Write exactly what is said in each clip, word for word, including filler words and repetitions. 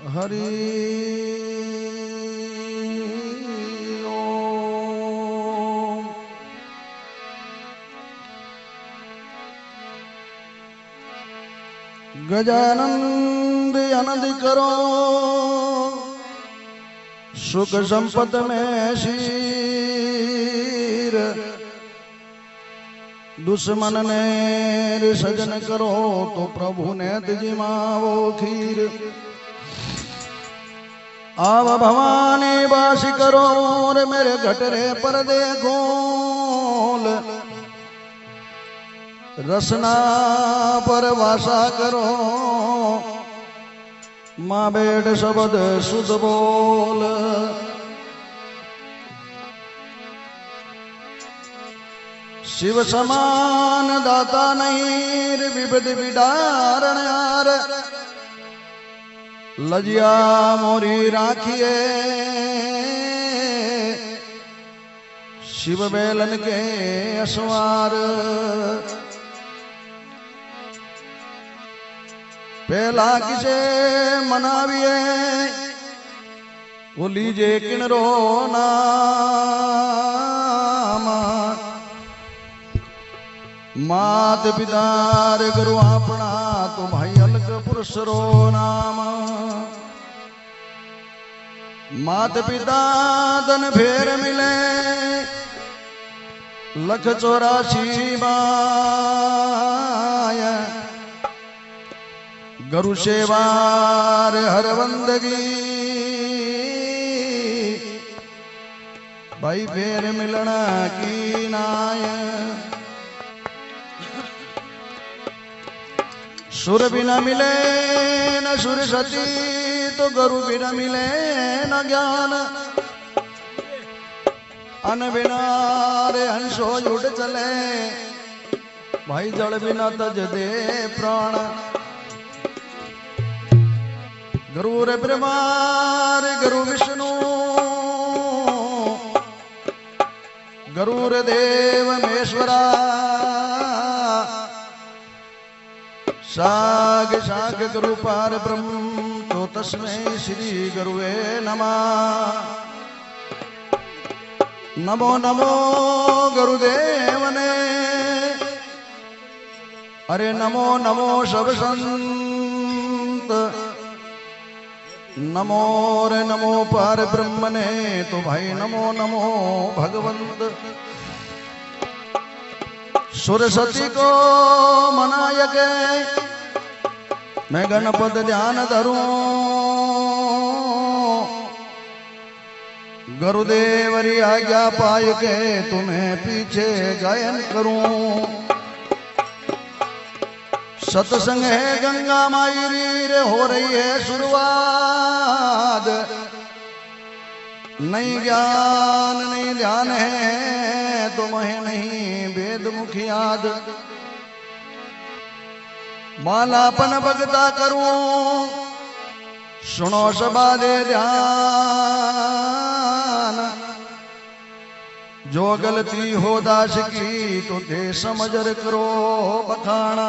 हरि ओम। गजानंद आनंद करो सुख संपत में शीर, दुश्मन ने सजन करो तो प्रभु ने जिमावो खीर। आव भवानी बासी करो और मेरे घटरे पर देखो, रसना पर वासा करो, माँ बेट शब्द शुद्ध बोल। शिव समान दाता नहीं विविध विदारण यार, लजिया मोरी राखिए शिव बेलन के असवार। पहला किसे मनाविए वो लीजे किनरो नाम, मात पितार गुरु अपना तो भाई अलग पुरुष रो नाम। मात पिता धन फेर मिले लख चौरासी बाय, गुरु सेवार हर बंदगी भाई फेर मिलना की नाय। सुर बिना मिले न सुर सती तो गुरु बिना मिले न ज्ञान। अन बिना रे हंसो उड़ चले भाई, जल बिना तज दे प्राण। गुरु रे ब्रह्मा रे गुरु विष्णु, गुरु रे देव महेश्वरा। साग साग गुरु पार ब्रह्म तो तस्मै श्री गुरुवे नमः। नमो नमो गुरुदेव ने, अरे नमो नमो सब संत। नमो रे नमो पार ब्रह्म ने तो भाई नमो नमो भगवंत। सरस्वती को मनाय के मैं गणपत ध्यान धरूं, गुरुदेवरी आज्ञा पाय के तुम्हें पीछे गायन करूं। सत्संग है गंगा मायरी रे हो रही है शुरुआत, नहीं ज्ञान नहीं ध्यान है तुम्हें नहीं वेद मुखियाद। मालापन भगता करूं सुनो सबा दे ध्यान, जो गलती हो दास की तो दे समझ करो बखाना।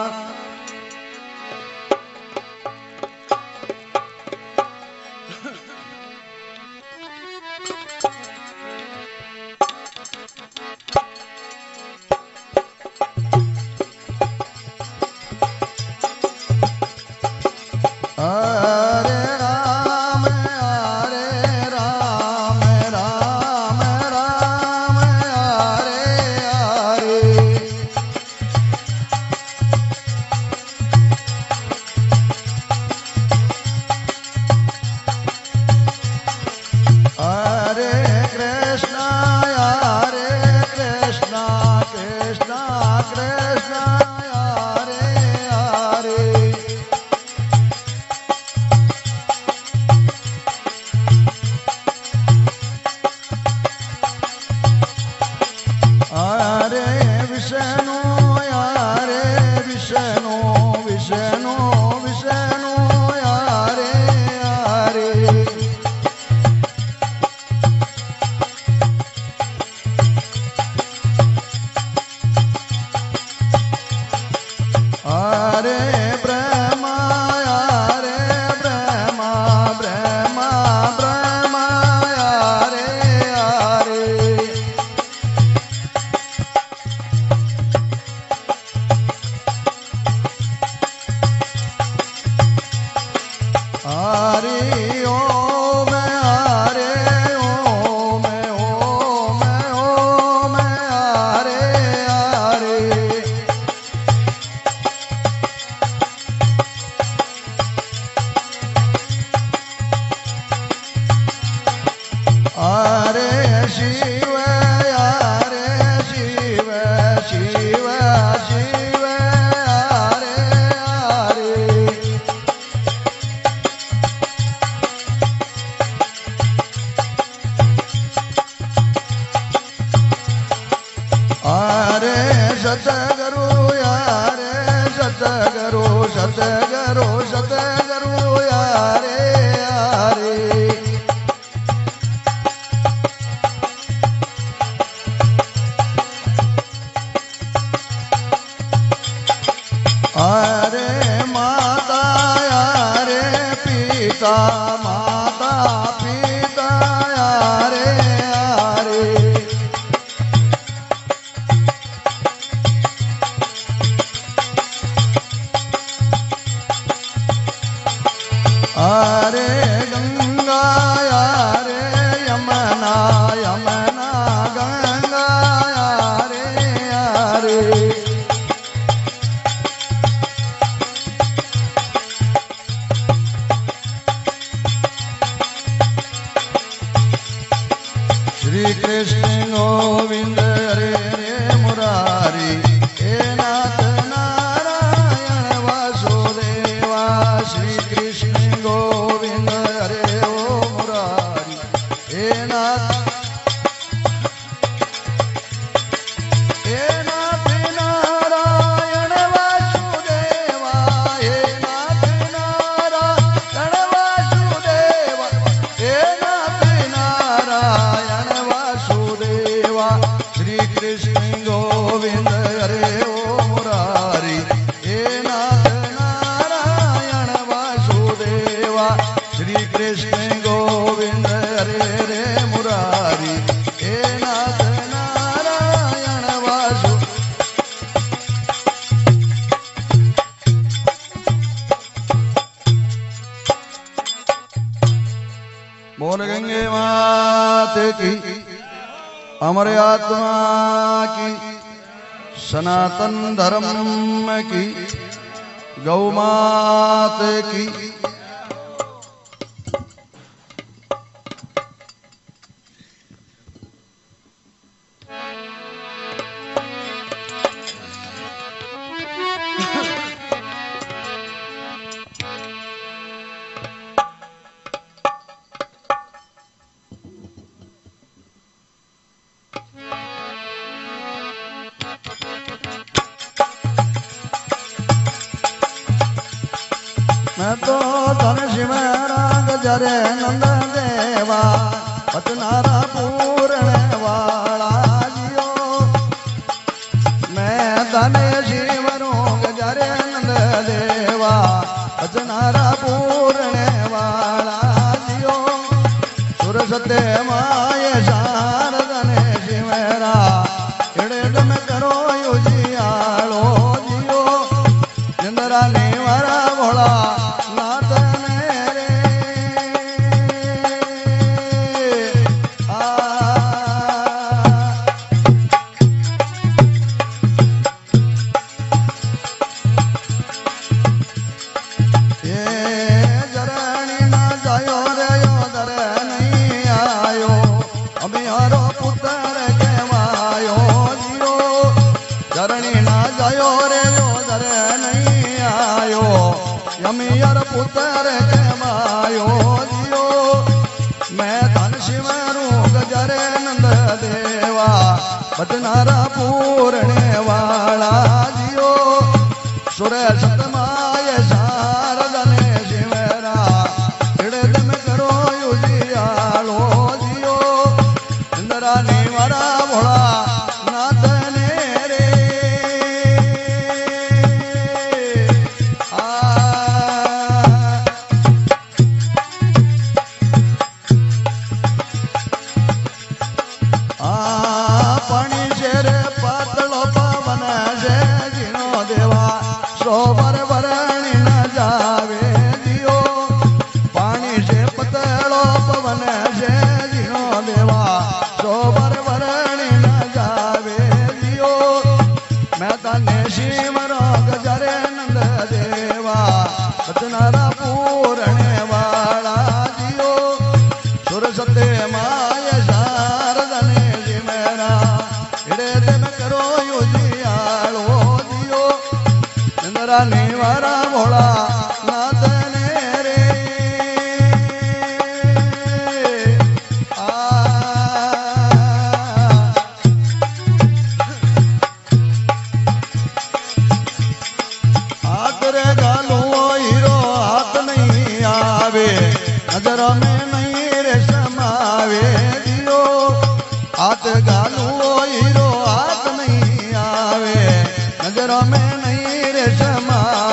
सतगुरु सतगुरु यारे यारे अरे माता यारे पिता माता पिता यारे यारे अरे गंगा यारे यमुना यमुना गंगा यारे यारे श्री कृष्ण गोविंद हरे हरे मुरारी हे नाथ नारायण वासुदेवा श्री कृष्ण गोविंद हरे ओ मुरारी हे नाथ हे नाथ नारायण वासुदेवा हे नाथ नारायण वासुदेवा हे नाथ नारायण वासुदेवा श्री कृष्ण गोविंद हरे ओ मुरारी हे नाथ नारायण वासुदेवा श्री कृष्ण गोविंद हरे हरे मुरारी हे नाथ नारायण वासु बोल गंगे मात की अमर आत्मा की सनातन धर्म की गौ मात की मैं तो धन शिवराग जरे नंद देवा पतनारा पूर्ण वाला जियो मैं धन शिवरोग जरे नंद देवा पतनारा पूर्ण वाला जियो सुर सत्य माय शारदन शिवरा इड़े में करो युजियालो जियो इंद्रा निवरा भोला यमियर पुत्र के मायो जियो मैं धन शिव रूप जरे नंद देवा बदनारा पूरने वाला जियो सुर सतमाय शारदने शिवरा हृदय में करो युजियालो जियो इंद्रा निवरा भोला नाथ सोबर वरणी न जावे दियो पानी से पतलो पवन से जिनो देवा सोबर वरणी न जावे दियो मैं तने शिवरो गजरे नंद देवा बचनारा पूरने वाला दियो सुर सत्य माय शारदने जिमेरा इड़े दिन करो युजियालो दियो इंद्रा निवारा भोला नाथ ने रे आ आदरे गालो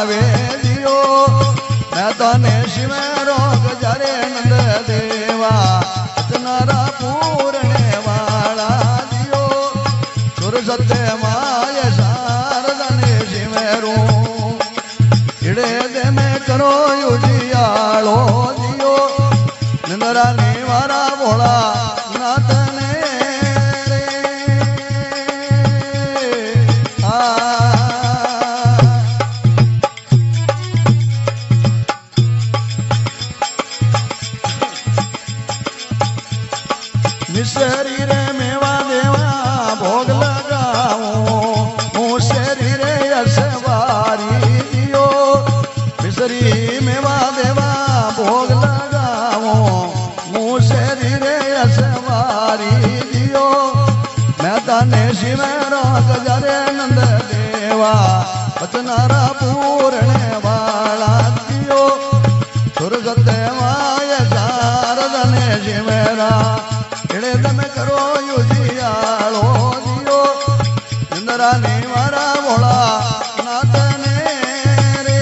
આવે દિયો મેં તને શિવેરો ગજારે નંદ દેવા અચનારા પૂરણે વાળા દિયો સુર સત્ય માય શારદને શિવેરું ઈડે દે મેં કરો યુજિયાળો દિયો નિંદરા નિવારા ભોળા નાથને શરીરે મેવા દેવા ભોગ લગાવો હું શરીરે અસવારી દિયો મિસરી મેવા દેવા ભોગ લગાવો હું શરીરે અસવારી દિયો મેં તને શિવેરો ગજારે નંદ દેવા વચનારા પૂરણે વાળા દિયો સુરગતે માય શારદને શિવેરા એડે તમે કરો યુજિયાળો દિયો ઇન્દરા ને મારા ભોળા નાથને રે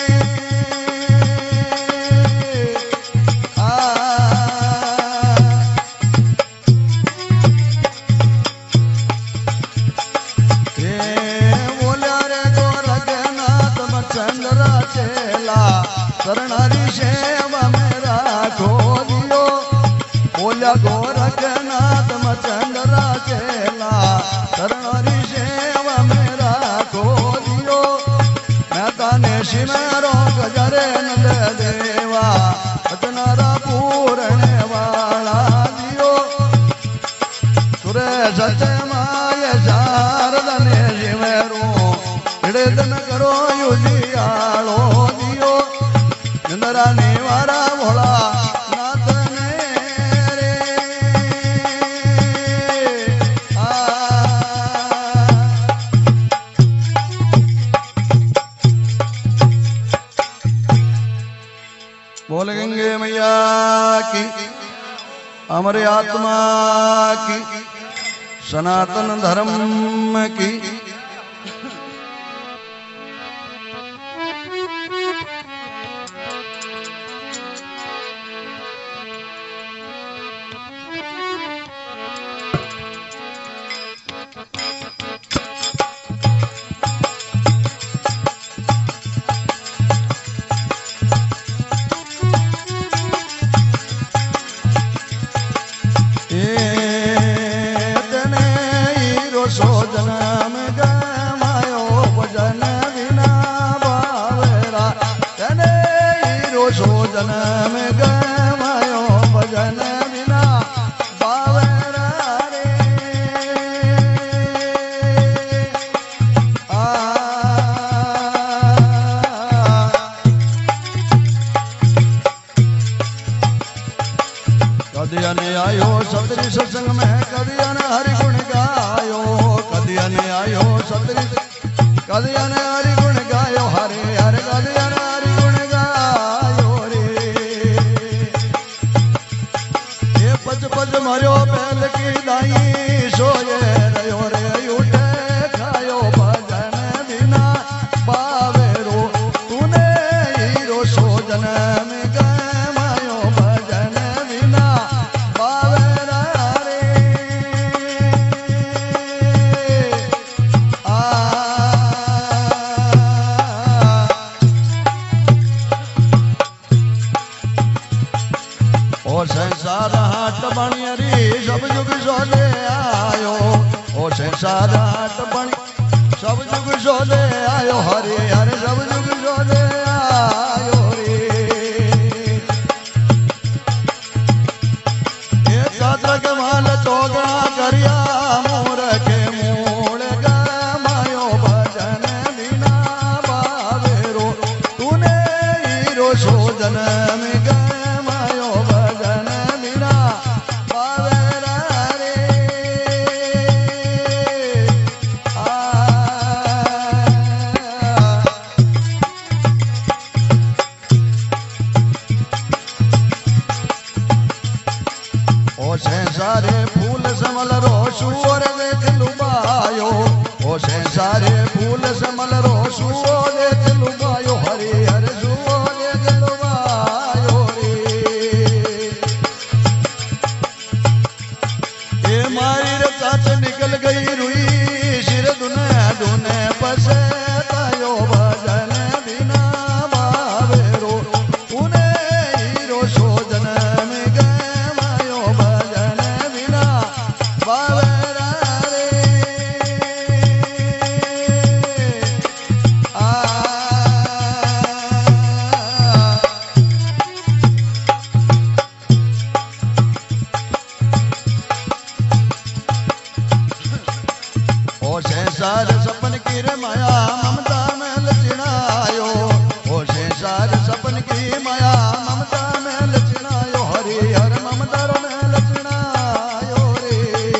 બોલ્યા રે ગોરખનાથ ચંદ્રા ચેલા શરણારી સેવા મે રાખો દિયો બોલ્યા ગોરખનાથ ચંદ્રા ચેલા શરણારી સેવા મે રાખો દિયો મેં તને શિવેરો ગજારે નંદ દેવા અચનારા પૂરણે વાળા દિયો સુરે સત્ય માય શારદને શિવેરું ઈડે તમે કરો યુજિયાળો દિયો નિંદરા નિવારા ભોળા નાથને રે बोल गंगे मैया की अमर आत्मा की सनातन धर्म की जन्म गवायो भजन बिना बावरा रे आ कदिया ने आयो सतरी सत्संग में कदिया ने हरि गुण गायो कदिया ने आयो सतरी कदिया ने हरि गुण गायो हरे हरे कदिया ने हरि गुण गायो पच पच मरो पहल की दाई सोए रयो रे उठे खायो भजन बिना बावेरो तूने हीरो सो जन्म गवायो भजन बिना बावेरा रे आ ओ संसार हाट बणियरी सब जुग सोले आयो ओ संसार हाट बणी सब जुग सोले आयो हरे हरे सब जुग सोले आयो रे एक कातरक माल चोगड़ा करिया मोर के मूल गमायो भजन बिना बावेरो तूने हीरो सो जन्म गमायो भजन बिना बावेरा रे आ ओ संसारे फूल समल रोशु और देख लुबायो ओ संसारे फूल समल रोशु और देख लुबायो की माया ममता में लचनायो हरे हर ममता में लचनायो रे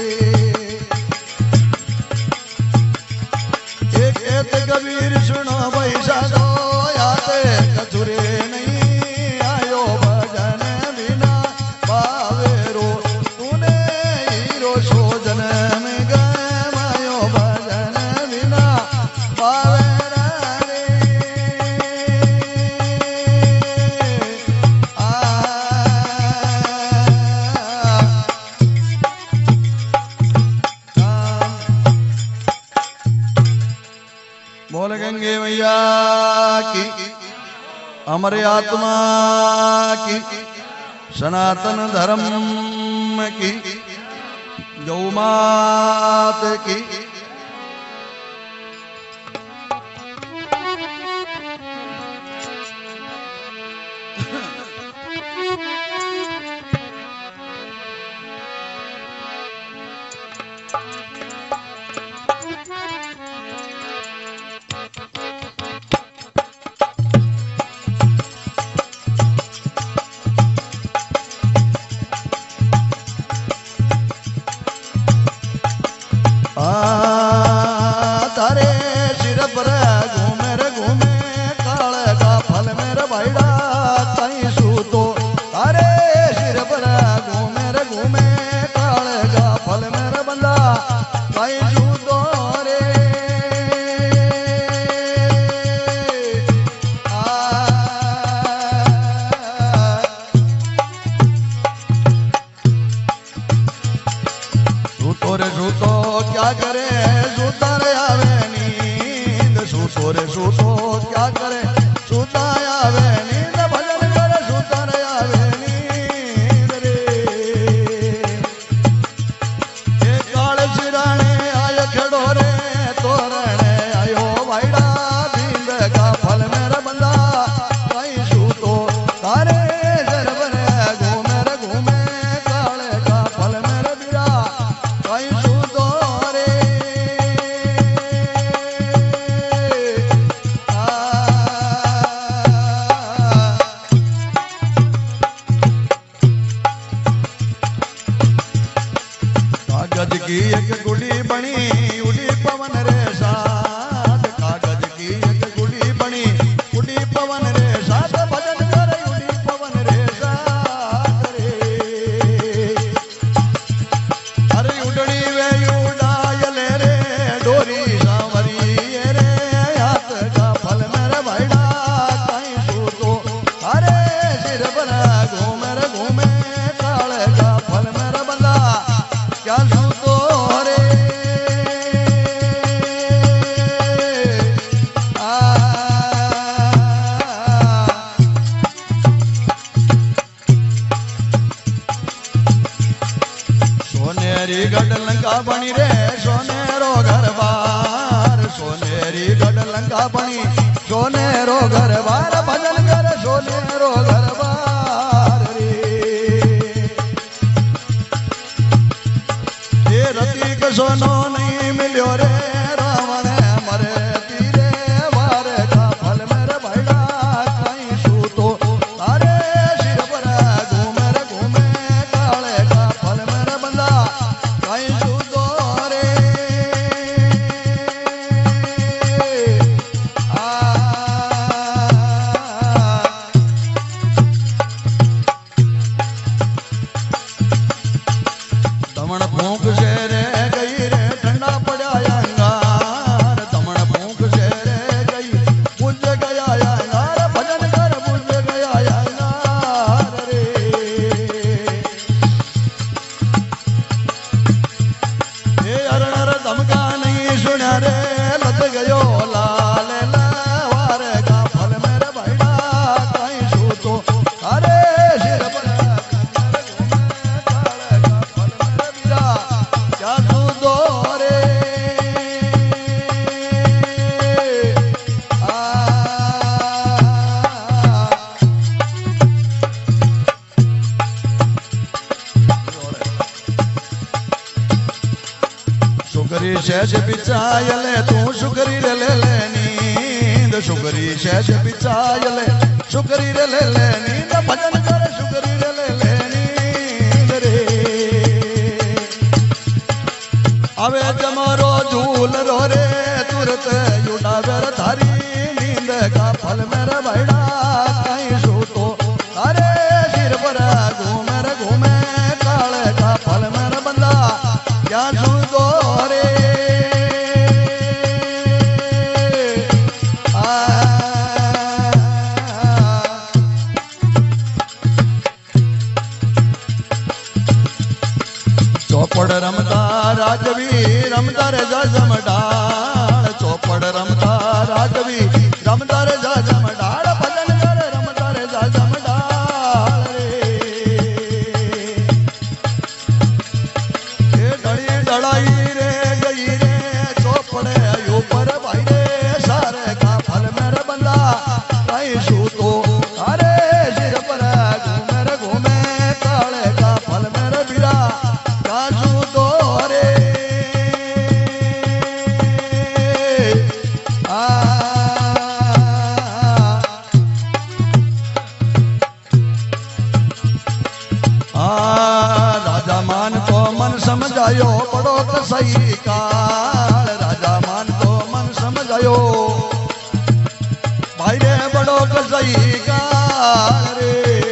एक एक कबीर सुनो पैसा दो याते कचुरे नहीं आयो भजन बिना पावे रो तूने हीरो सोजन में गए मायो भजन बिना पावे बोल गंगे मैया की अमर आत्मा की सनातन धर्म की गौ मात की तारे सिर पर घूमे रे घूमे काले का फल मेरा भाईड़ा कहीं सूतो तारे सिर पर घूमे रे घूमे काले का फल मेरा बंदा कहीं सूतो रे सूतो रे सूतो क्या करे सूता रे आवे नींद सूतो रे सूतो क्या करे सूता आवे नींद भजन करे सूता रे आवे नींद रे ये काले सिराने आयो खड़ो रे तोरणे आयो भाईड़ा भींद का फल मेरा बंदा कहीं सूतो तारे सरवर घूमे रे घूमे काले का फल मेरा बिरा कहीं सूतो रे कागज की एक गुड़ी बनी उड़ी पवन रे साथ कागज की एक गुड़ी बनी उड़ी पवन रे साथ भजन करे उड़ी पवन रे साथ रे अरे उड़नी वे उड़ाय ले रे डोरी सांवरी रे हाथ का फल मेरे भाईड़ा कहीं सूतो अरे सिर पर घूमे रे घूमे काले का फल मेरा बंदा क्या सूतो रे आ सोनेरी गढ़ लंका बनी रे सोनेरो घर बार सोनेरी गढ़ लंका बनी सोनेरो घर बार भजन कर सोनेरो घर बार रे ये रतिक सोनो नहीं मिलो रे रावण मरे तीरे वार का फल मेरे भाईड़ा कहीं सूतो तारे सिर पर घूमे रे घूमे काले का फल मेरे बंदा कहीं सूतो रे आ दमन फूंक से रे गई रे ठंडा पड़ा अंगार दमन फूंक से रे गई बुझ गया अंगार भजन कर बुझ गया अंगार रे ये अरण धमका नहीं सुना रे लत गयो लाल लवार का फल मेरे भाईड़ा कहीं सूतो अरे सिर पर काले का फल मेरे बिरा क्या सूतो रे आ सुकरी सहज बिचायले तू सुकरी ले ले नींद सुकरी सहज बिचायले शुक्री रे ले ले नींद भजन करे शुक्री रे ले ले नींद रे अवे जमरो झूल रो रे तुरत उड़ावे थारी नींद का फल मेरा बैड़ा कहीं सूतो अरे सिर पर घूमे रे घूमे काले का फल मेरा बंदा क्या सूतो रे चौपड़ रमता राजवी रमता रे जजम डाल चौपड़ रमता राजवी रमता रे जजम डाल भजन कर रमता रे जजम डाल रे डली डलाई रे गई रे चौपड़े ऊपर भाई रे सारे का फल मेरे बंदा कहीं सूतो अरे सिर पर घूमे रे घूमे काले का फल मेरे बिरा समझायो बड़ो सही काल राजा मान तो मन समझायो भाई रे बड़ो सही काल रे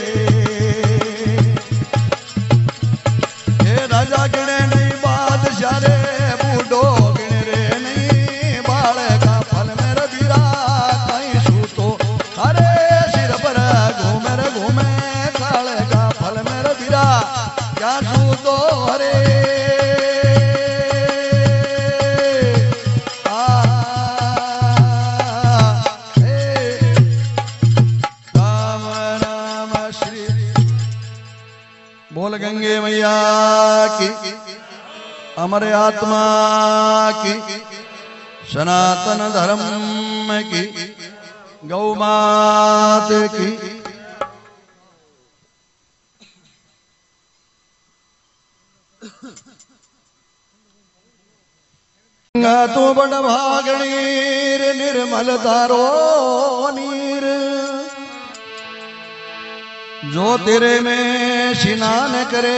ये राजा गिने नहीं बादशाह रे बूढ़ो गिने रे नहीं बाले का फल मेरे बीरा कहीं सूतो अरे सिर पर घूमे रे घूमे काले का फल मेरे बीरा क्या सूतो अरे बोल गंगे मैया की अमर आत्मा की सनातन धर्म की गौ मात की तू बड़ भागणीर निर्मल तारो नीर जो तेरे में स्नान करे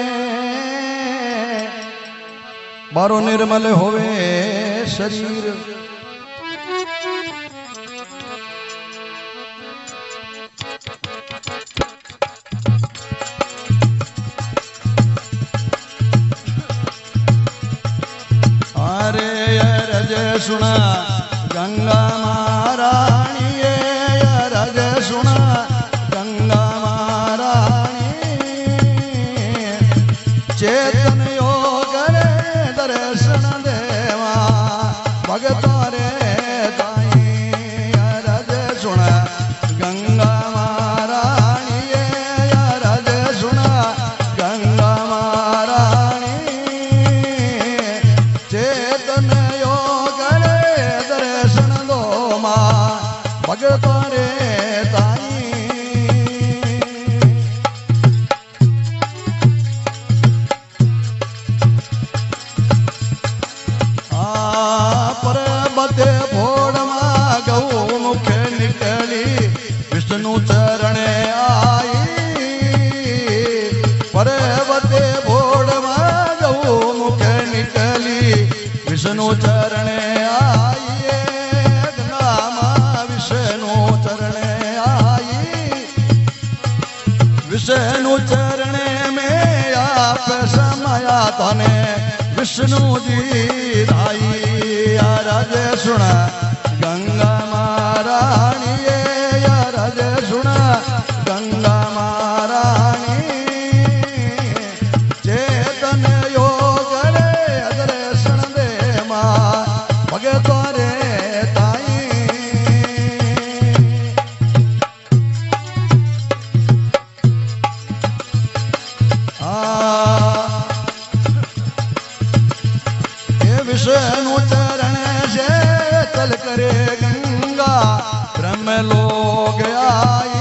बारो निर्मल होवे शरीर अरे रज सुना गंगा महारानी रज सुना गंगा चेतन योग रे दर्शन देवा भगत रे ताई रज सुन गंगा महारानी रज सुन गंगा महारानी चेतन योग रे दर्शन दो माँ भगत रे ताई पर्वत भोड़ मा गौ मुख निकली विष्णु चरण आई पर्वत भोड़ मा गौ मुख निकली विष्णु चरण आई गंगा मां विष्णु चरण आई विष्णु चरण में आप समाया तने विष्णु जी धाई रज सुन गंगा महारानी रज सुन गंगा महारानी चेतन योग रे दर्शन दे माँ भगत रे ताई विष्णु चरण से चल करे गंगा ब्रह्म लोग आई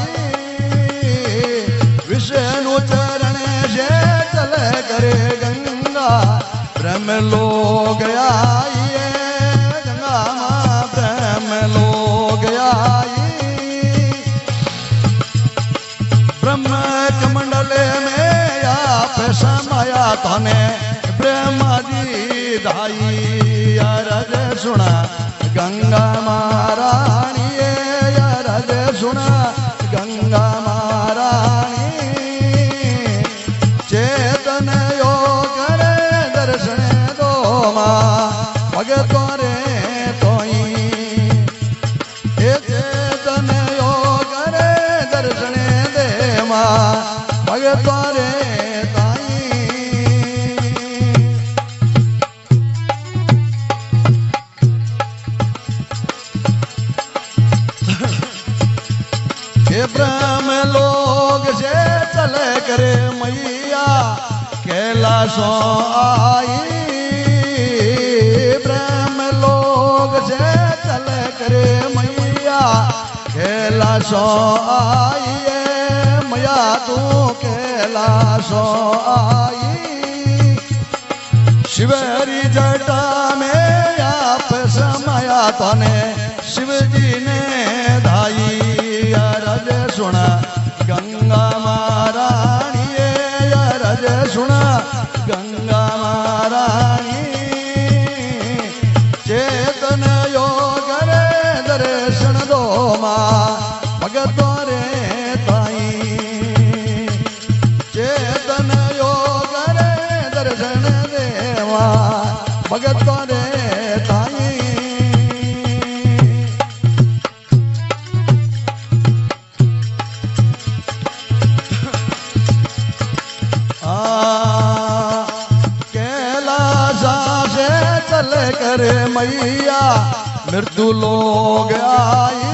विष्णु चरण से चल करे गंगा ब्रह्म लोग आई गंगा माँ ब्रह्म लोग आई ब्रह्म कमंडले में आप समाया तने ब्रह्मा जी धाई अरज सुना गंगा महारानी अरज सुना गंगा महारानी चेतन योग रे दर्शन दो माँ भगतो रे तोई चेतन योग रे दर्शन दे माँ भगतो रे ताई हे ब्रह्म लोग से चले करे मैया कैलाशों आई ब्रह्म लोग से चले करे मैया कैलाशों आई मैया तू कैलाशों आई शिवरी जटा में आप समाया तने शिव जी ने धाई अरज सुना गंगा महारानी अरज सुना गंगा महारानी चेतन योग रे दर्शन दो माँ भगतो रे ताई चेतन योग रे दर्शन देवा भगतो रे ताई करे मैया मृत्यु लोग आई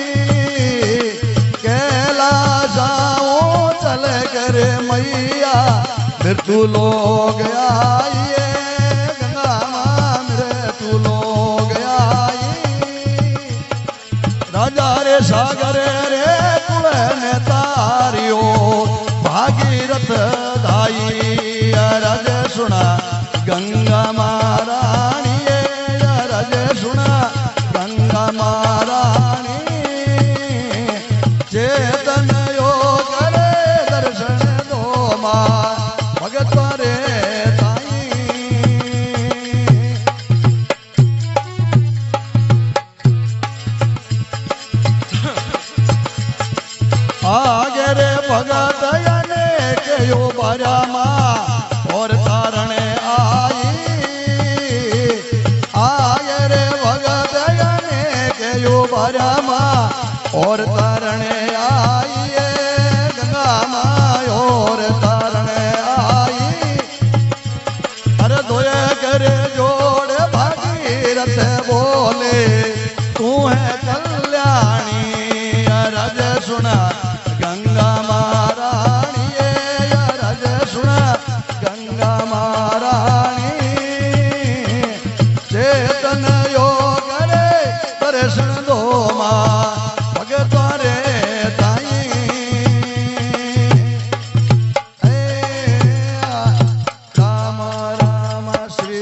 कैलाशाओ चले करे मैया मृत्यु लोग आई गंगा माँ मृत्यु लोग आई राजा रे सागर रे कुल ने तारियो भागीरथ दाई अरज सुना गंगा महारानी अरज सुना गंगा महारानी चेतन योग रे दर्शन दो माँ भगत रे ताई आगे रे भगत याने के यो बारा माँ और तारणे आई आय रे भगत याने के यो बारा माँ और तारणे आई गंगा माँ और तारणे आई अरे दोए करे जोड़ भागीरथ बोले तू है कल्याणी अरज सुना गंगा महारानी अरज सुना गंगा महारानी चेतन योग रे दर्शन दो माँ भगत रे ताई राम राम श्री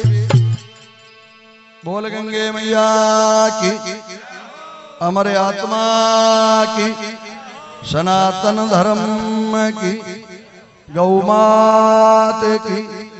बोल गंगे मैया की अमर आत्मा की सनातन धर्म की गौ मात की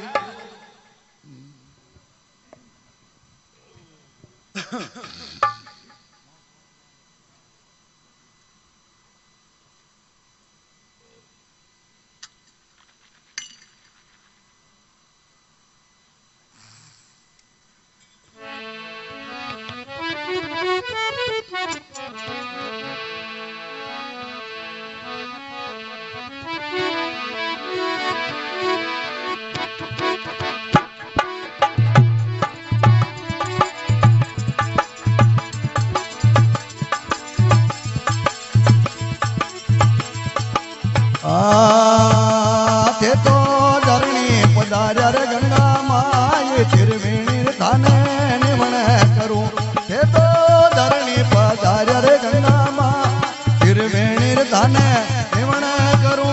थे तो धरणी पधार्या रे गंगा माई त्रिवेणी थाने निमण करूं थे तो धरणी पधार्या रे गंगा माई त्रिवेणी थाने निमण करूं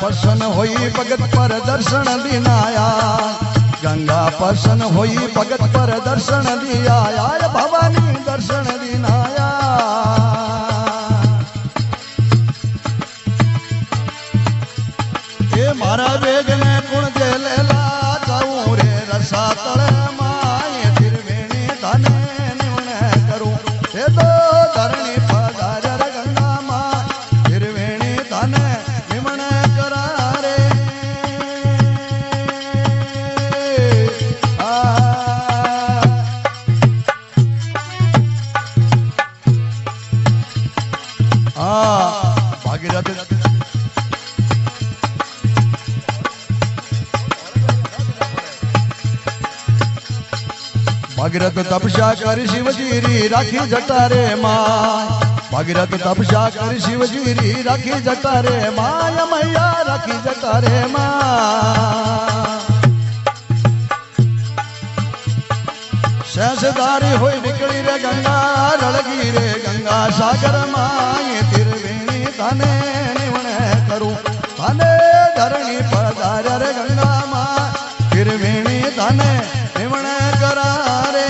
प्रसन्न होई भगत पर दर्शन दिनाया गंगा प्रसन्न होई भगत पर दर्शन दिया भवानी दर्शन दिनाया ये मारा वेग ने कुण जे लेला जाऊं रे रसा तले माए त्रिवेणी धने निवण करूं ये दो धरणी पधार रे गंगा मां त्रिवेणी धने निवण करा रे आ आ भागीरथ भागीरथ तपस्या कर शिवजीरी राखी जटारे माय भागीरथ तपस्या कर शिवजीरी राखी जटारे माय मैया राखी जटारे माय सहसदारी होई निकली रे गंगा रड़गी रे गंगा सागर माय त्रिवेणी धने निवण करूं धने धरणी पधार रे गंगा मां त्रिवेणी धने निवण करा रे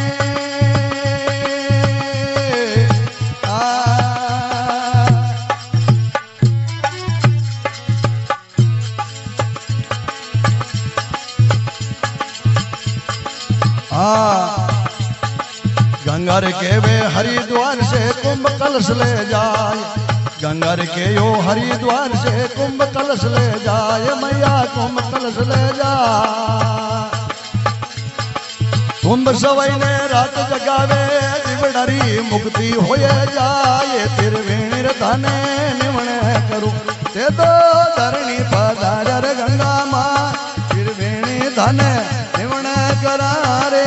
आ आ गंगा रे के वे हरिद्वार से कुंभ कलश ले जाए गंगा रे के यो हरिद्वार से कुंभ कलश ले जाए मैया कुंभ कलश ले जा कुंभ सवई ने रात जगावे जीवड़री मुक्ति होए जाए त्रिवेणी धने निवण करूं ते दो धरणी पधार रे गंगा मां त्रिवेणी धने निवण करा रे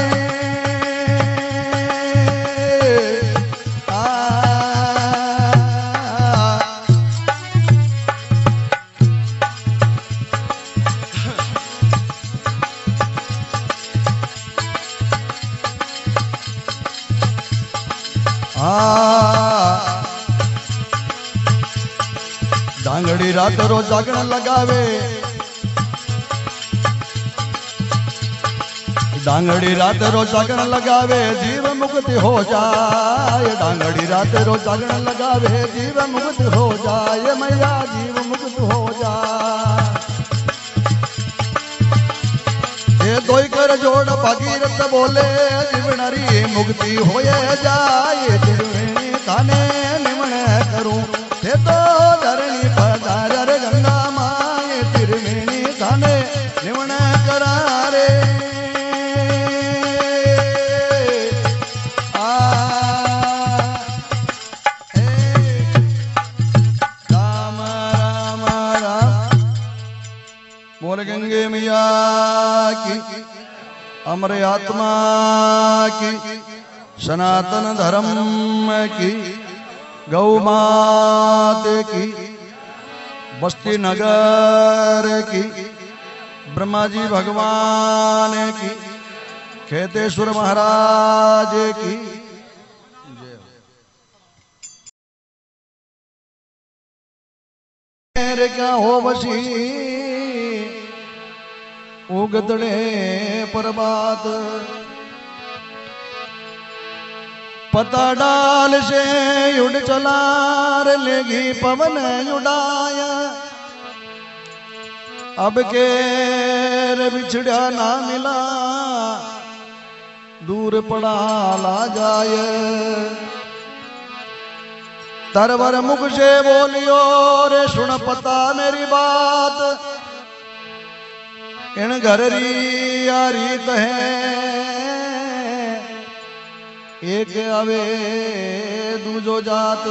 डांगड़ी रात रो जागण लगावे डांगड़ी रात रो जागण लगावे जीव मुक्त हो जाए डांगड़ी रात रो जागण लगावे जीव मुक्त हो जाए मैया जीव मुक्त हो जाए ये दोई कर जोड़ भागीरथ बोले जीवनरी मुक्ति होए जाए त्रिवेणी धने निवण करूं ते तो धरणी पधार रे गंगा माए त्रिवेणी धने निवण करा रे आ राम राम राम बोल गंगे मैया की अमर आत्मा की सनातन धर्म की गौ मात की बस्ती नगर की ब्रह्मा जी भगवान की खेतेश्वर महाराज की जय क्या हो वसी उगदड़े प्रभात पता डाल से उड़ चला रे लेगी पवन उड़ाया अब के रे बिछड़ा ना मिला दूर पड़ा ला जाए तरवर मुख से बोलियो रे सुन पता मेरी बात इन घर री यारी तहे एक आवे दूजो जात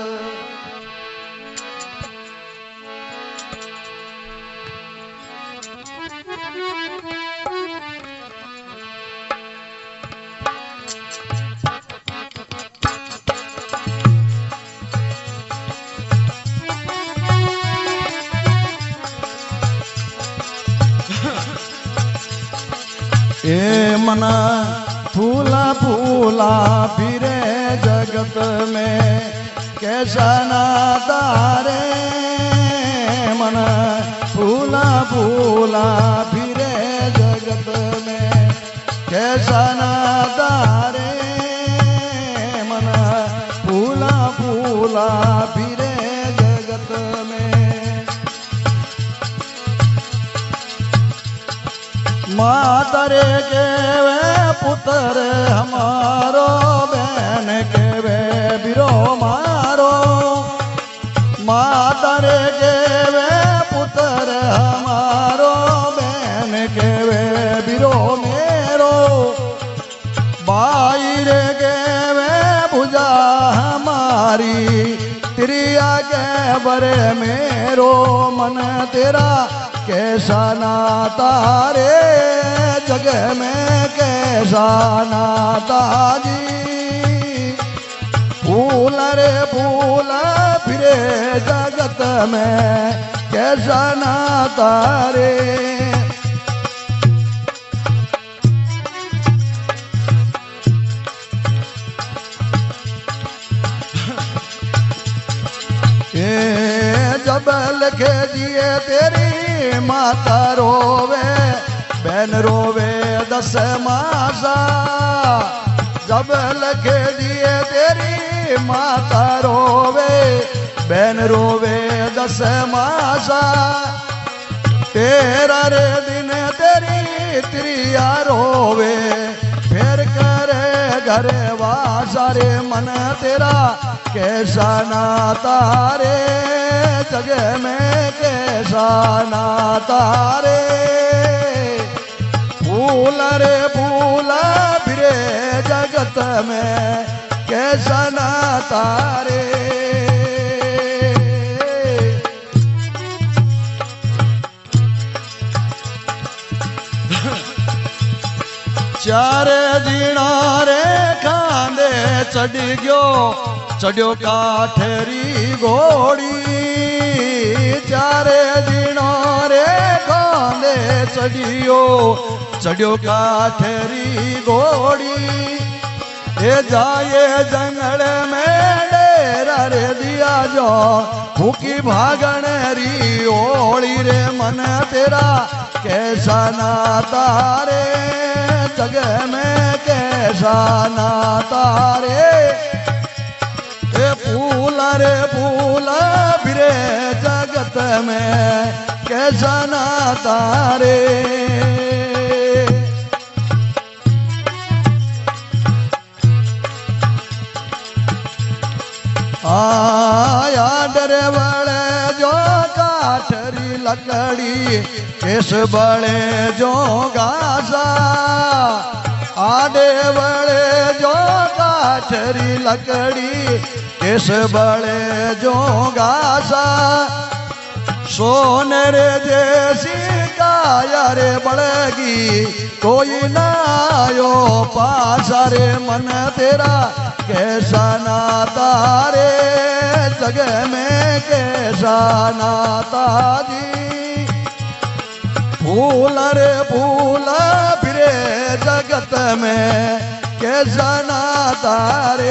ए मना फूला फूला फिरे जगत में कैसा नाता रे मन फूला फिरे जगत में कैसा नाता रे मन फूला फूला फिरे जगत में। माता रे केवे पुत्र हमारो बहन केवे बिरो मारो। माता रे केवे पुत्र हमारो बहन केवे बिरो मेरो। बाई रे केवे भुजा हमारी त्रिया के बरे मेरो मन तेरा कैसा नाता रे जग में कैसा नाता जी। फूल रे फूल फिरे जगत में कैसा नाता रे। जब लिखे दिए तेरी माता रोवे बहन रोवे दस मासा। जब लिखे दिए तेरी माता रोवे बहन रोवे दस मासा। तेरा रे दिन तेरी त्रिया रोवे फिर करे घर वासा रे मन तेरा कैसा नाता रे जग में कैसा नाता रे। फूल रे फूल फिरे जगत में कैसा नाता रे। चार जीना रे खांदे चढ़ गयो चढ़ो काठरी घोड़ी। चारे दिनों रे खांदे चढ़ियो चढ़ो काठरी घोड़ी। ये जाए जंगल में डेरा रे दिया जो भूखी भागण री ओली रे मन तेरा कैसा नाता रे जग में कैसा नाता रे। फूल रे फूल फिरे जगत में कैसा नाता रे। आया डरे बड़े जो काठरी लकड़ी किस बड़े जो गासा। आडे बड़े जो काठरी लकड़ी किस बड़े जो गासा। सोनरे जैसी काया रे बढ़ेगी कोई ना आयो पासा रे मन तेरा कैसा नाता रे जग में कैसा नाता जी। फूल रे फूल फिरे जगत में कैसा नाता रे।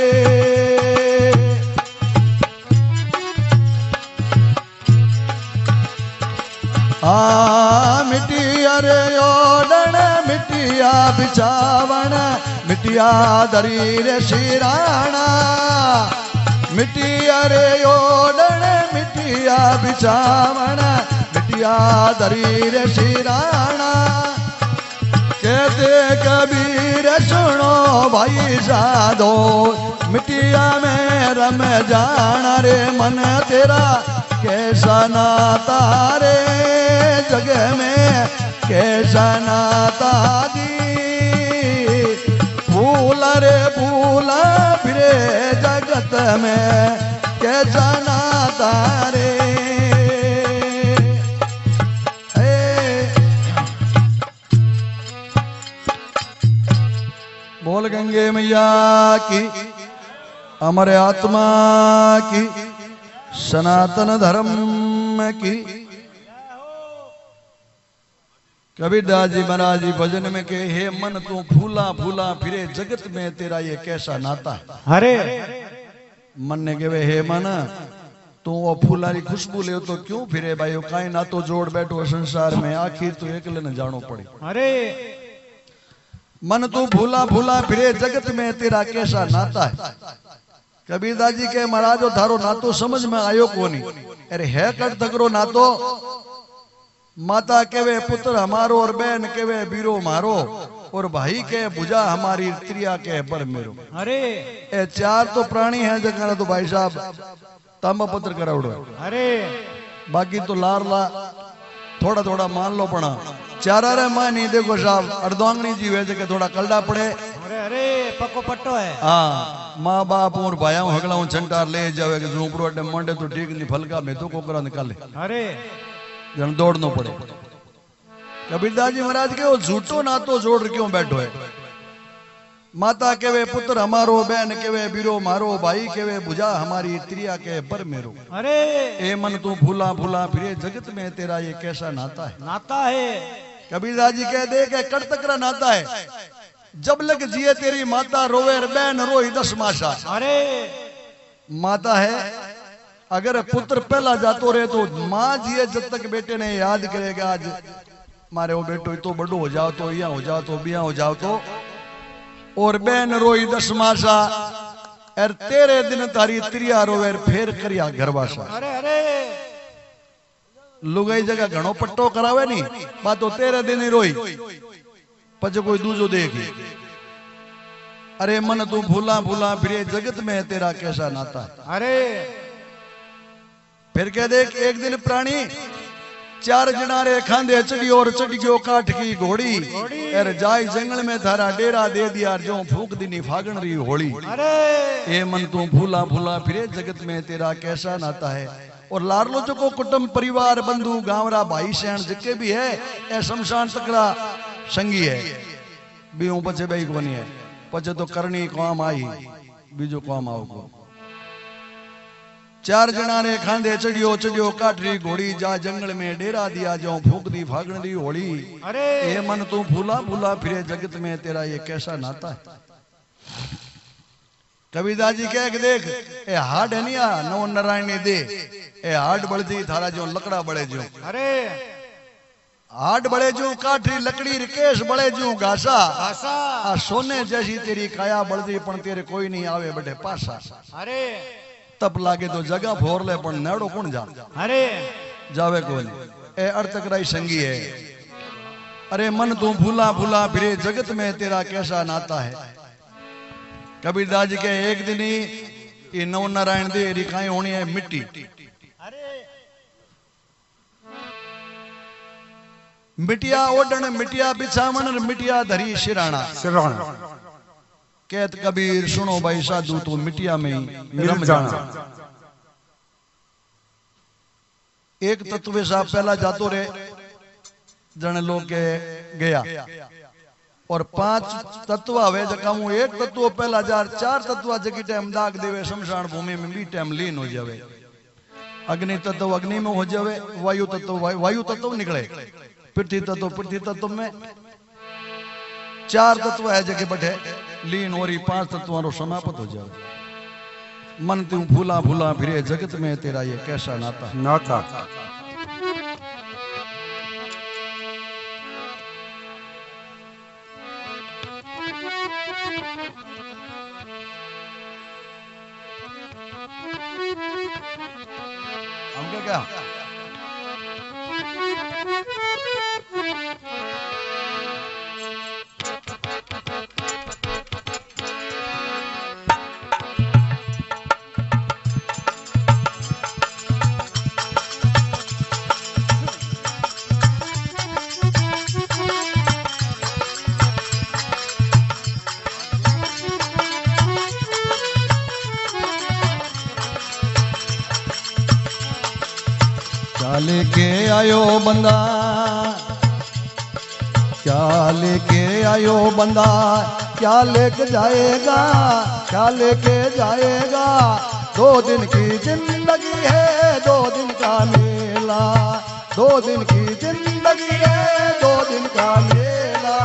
आ मिटिया रे ओडण मिटिया बिछावण मिटिया दरी रे शिराणा। मिटिया रे ओडण मिटिया बिछावण मिटिया दरी रे शिराणा। कहते कबीर सुनो भाई साधो मिटिया में रम जाना रे मन तेरा कैसा नाता रे जग में कैसा नाता दी। फूल रे फूल फिरे जगत में कैसा नाता रे। बोल गंगे मैया की अमर आत्मा की सनातन धर्म की। कबीरदास जी महाराज जी भजन में के हे मन तू फूला फूला फिरे जगत में तेरा ये कैसा नाता। हरे मन ने कहे हे मन तो वो फूलारी खुशबू ले तो क्यों फिरे भाई काई ना तो जोड़ बैठो संसार में आखिर तो एकले न जानो पड़े। अरे मन तू भूला भूला फिरे जगत में तेरा कैसा नाता है। कबीरदास जी के महाराज थारो नातो समझ में आयो कोनी। अरे है कट तकरो नातो। माता केवे पुत्र हमारो और बहन केवे बीरो मारो और भाई के भुजा हमारी त्रिया के बर मेरो। अरे ए चार तो प्राणी हैं जगह तो भाई साहब तांबा पत्र करावड़ो। अरे बाकी तो लार ला थोड़ा थोड़ा मान लो पड़ा चारा रे मां नहीं देखो साहब अर्धवांगनी जी वे के थोड़ा कलडा पड़े। अरे अरे पक्को पट्टो है। हाँ माँ बाप और भाया हगला छंटार ले जावे कि झूपड़ो अड्डे मंडे तो ठीक नहीं फलका में तो कोकरा निकाले। अरे जन दौड़ना पड़े। कबीरदास जी महाराज के वो झूठो नातो जोड़ क्यों बैठो है। माता केवे पुत्र हमारो बहन केवे बीरो मारो भाई केवे भुजा हमारी त्रिया के बर मेरो। अरे ए मन तू भूला भूला फिरे जगत में तेरा ये कैसा नाता है। नाता है कबीरदास जी कह दे के कट तकरा नाता है। जब लग जिए तेरी माता रोवे बहन रोई दस मासा। अरे माता है अगर पुत्र पहला जातो रहे तो माँ जिए जब तक बेटे ने याद करेगा आज मारे वो बेटो तो बड़ो हो जाओ तो या हो जाओ तो बिया हो जाओ तो और बहन रोई दस मासा और तेरे दिन तारी त्रिया रोवे फेर करिया घरवासा। अरे अरे लुगाई जगह घणो पट्टो करावे नहीं बात तो तेरे दिन ही रोई पचे कोई दूजो देखे। अरे मन तू भूला भूला फिरे जगत में तेरा कैसा नाता है। अरे फिर कह देख एक दिन प्राणी चार जनारे खांदे चढ़ी और चढ़ गयो काठ की घोड़ी अरे जाय जंगल में थारा डेरा दे दिया जो फूक दिनी फागण रही होली। अरे ए मन तू भूला भूला फिरे जगत में तेरा कैसा नाता है। और लारलो जो को कुटुंब परिवार बंधु गांवरा भाई सैन जिके भी है ए शमशान तकड़ा संगी है बीऊ पचे भाई कोनी है पचे तो करनी काम आई बीजो काम आओ को। चार जना ने खांदे चढ़ियो चढ़ियो काठरी घोड़ी जा जंगल में डेरा दिया जो फूक दी फागण दी होली। अरे ए मन तू भूला भूला फिरे जगत में तेरा ये कैसा नाता है। कबीरदास जी कह के देख ए हाड है नहीं नौ नारायणी दे ए हाड बढ़ती थारा जो लकड़ा बड़े जो। अरे हाड बड़े जो काठरी लकड़ी रिकेश बड़े जो घासा आशा आ सोने जैसी तेरी काया बढ़ती पण तेरे कोई नहीं आवे बड़े पासा। अरे तप लागे तो जगह फोर ले पण नेड़ो कौन जा। अरे जावे कौन ए अर्तकराई संगी है। अरे मन तू भूला भूला फिरे जगत में तेरा कैसा नाता है। कबीरदास जी के एक दिन ही ये नव नारायण दे रिकाई होनी है मिट्टी। मिटिया ओडन मिटिया बिछावन मिटिया धरी सिराना सिराना कहत कबीर सुनो भाई साधु तो मिटिया में ही रम जाना। एक तत्व साहब पहला जातो रे जन लोग के गया और पांच तत्व आवे जकाऊ एक तत्व पहला जार चार तत्व जगी टाइम दाग देवे शमशान भूमि में भी टाइम लीन हो जावे। अग्नि तत्व अग्नि में हो जावे वायु तत्व वायु तत्व निकले पृथ्वी तत्व पृथ्वी तत्व में चार तत्व है जगह बैठे लीन हो रही पांच तत्वों समाप्त हो जावे। मन तू भूला भूला फिरे जगत में तेरा ये कैसा नाता नाता। हम क्या क्या क्या लेके आयो बंदा क्या लेके आयो बंदा क्या लेके जाएगा क्या लेके जाएगा। दो दिन की जिंदगी है दो दिन का मेला दो दिन की जिंदगी है दो दिन का मेला।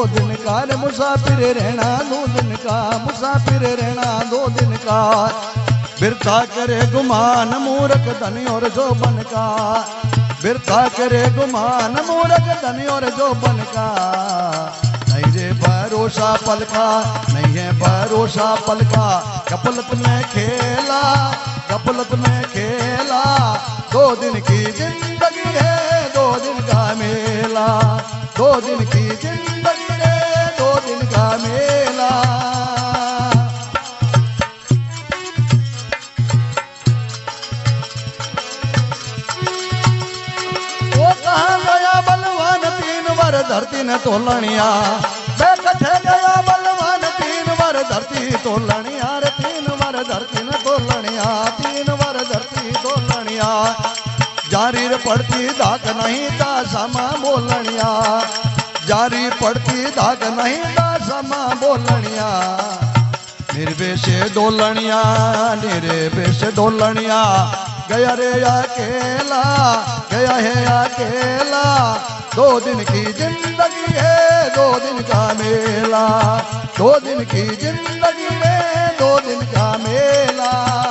दिन का रे मुसाफिर रहना दो दिन का मुसाफिर रहना दो दिन का बिरथा करे गुमान मूर्ख धनी और जो बन का बिरथा करे गुमान मूर्ख धनी और जो बन का नहीं रे भरोसा पल का नहीं है भरोसा पल का गफलत में खेला गफलत में खेला दो दिन की जिंदगी है दो दिन का मेला दो दिन की जिंदगी है दो दिन का मेला वो कहाँ गया बलवान तीन बार धरती ने तोलनिया मैं कथे गया बलवान तीन बार धरती तोलनिया रे तीन बार धरती ने तोलनिया तीन बार धरती तोलनिया जारी रे पड़ती धाक नहीं ता समा बोलनिया जारी पड़ती धाक नहीं ता समा बोलनिया निर्वेश डोलनिया निर्वेश डोलनिया गया रे अकेला गया है अकेला दो दिन की जिंदगी है दो दिन का मेला दो दिन की जिंदगी है दो दिन का मेला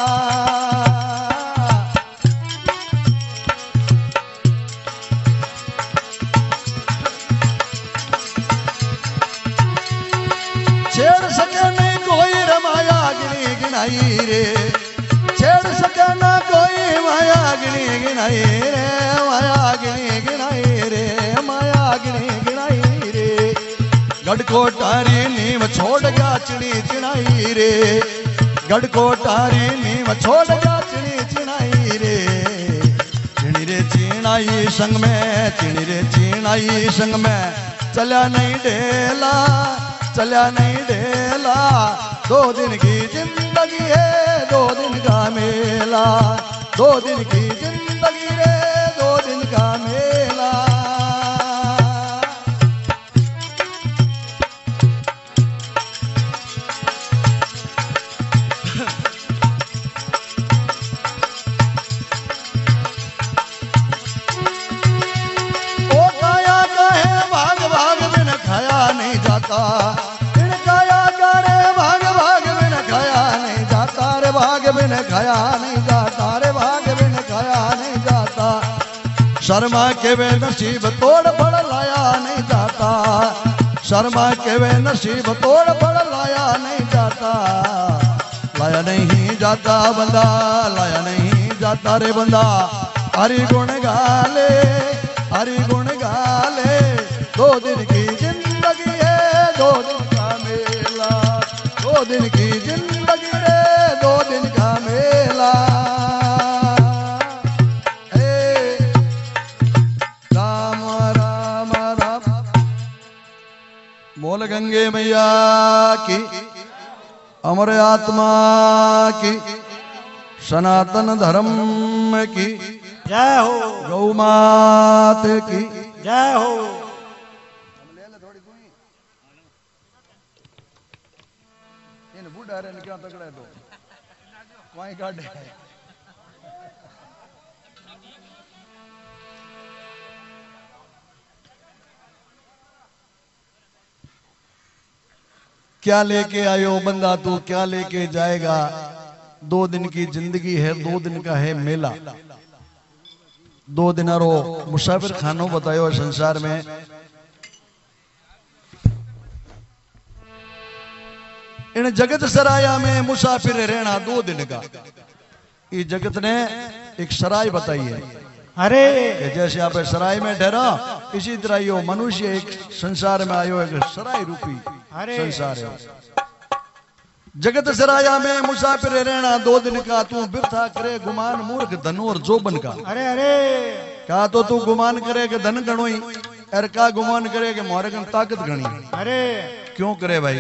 छेड़ सके नहीं कोई रमाया गिनी गिनाई रे छेड़ सके ना कोई माया गिनी गिनाई रे माया गिनी गिनाई रे माया गिनी गिनाई रे गढ़कोटारी नीम छोड़ गया चिड़ी चिड़ाई रे गढ़कोटारी नीम छोड़ गया चिड़ी चिड़ाई रे चिड़ी रे चिड़ाई संग में चिड़ी रे चिड़ाई संग में चला नहीं डेला चला नहीं डेला दो दिन की जिंदगी है दो दिन का मेला दो दिन की जिंदगी है दो दिन का मेला ओ काया कहे भाग भाग बिन खाया नहीं जाता भाग बिन खाया नहीं जाता रे भाग बिन खाया नहीं जाता शर्मा के वे नसीब तोड़ फड़ लाया नहीं जाता शर्मा के वे नसीब तोड़ फड़ लाया नहीं जाता लाया नहीं जाता बंदा लाया नहीं जाता रे बंदा हरि गुण गाले हरि गुण गाले दो दिन की जिंदगी है दो दिन का मेला दो दिन की जिंदगी रे दो दिन का मेला ए राम राम राम बोल गंगे मैया की अमर आत्मा की सनातन धर्म की जय हो गौ मात की जय हो बूढ़ा रहे क्या तकड़े तो कोई गाड़े क्या लेके आयो बंदा तू क्या लेके जाएगा दो दिन की जिंदगी है दो दिन का है मेला दो दिन रो मुसाफिर खानो बतायो संसार में इन जगत सराया में मुसाफिर रहना दो दिन का ये जगत ने एक सराय बताई है अरे जैसे आप सराय में ठहरा इसी तरह यो मनुष्य एक संसार में आयो एक सराय रूपी संसार है जगत सराया में मुसाफिर रहना दो दिन का तू बिरथा करे गुमान मूर्ख धन और जोबन का अरे अरे का तो तू गुमान करे कि धन गणोई और का गुमान करे कि मोरे कन ताकत गणी अरे क्यों करे भाई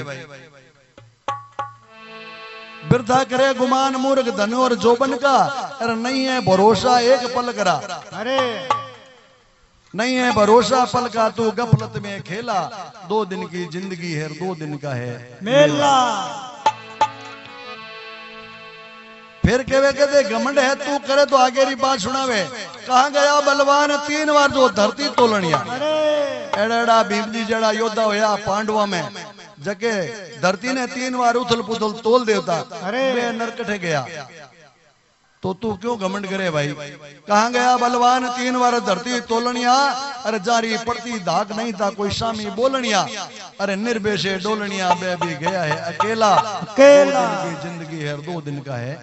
बिरथा करे गुमान मूर्ख धन और जोबन का अरे नहीं है भरोसा एक पल करा अरे नहीं है भरोसा पल का तू गफलत में खेला दो दिन की जिंदगी है दो दिन का है मेला फिर कहवे कहते घमंड है तू करे तो आगे री बात सुनावे कहाँ गया बलवान तीन बार जो धरती तोलनिया अरे एड़ा एड़ा भीम जी जड़ा योद्धा होया पांडवा में जके धरती ने तीन बार उथल पुथल तोल देवता अरे वे नरकटे गया तो तू क्यों घमंड करे भाई? कहां गया बलवान? तीन बार धरती तोलनिया, अरे जारी पड़ती धाक नहीं था कोई शामी बोलनिया, अरे निर्भय से डोलनिया बे भी गया है अकेला। अकेला दो दिन की जिंदगी है, दो दिन का है।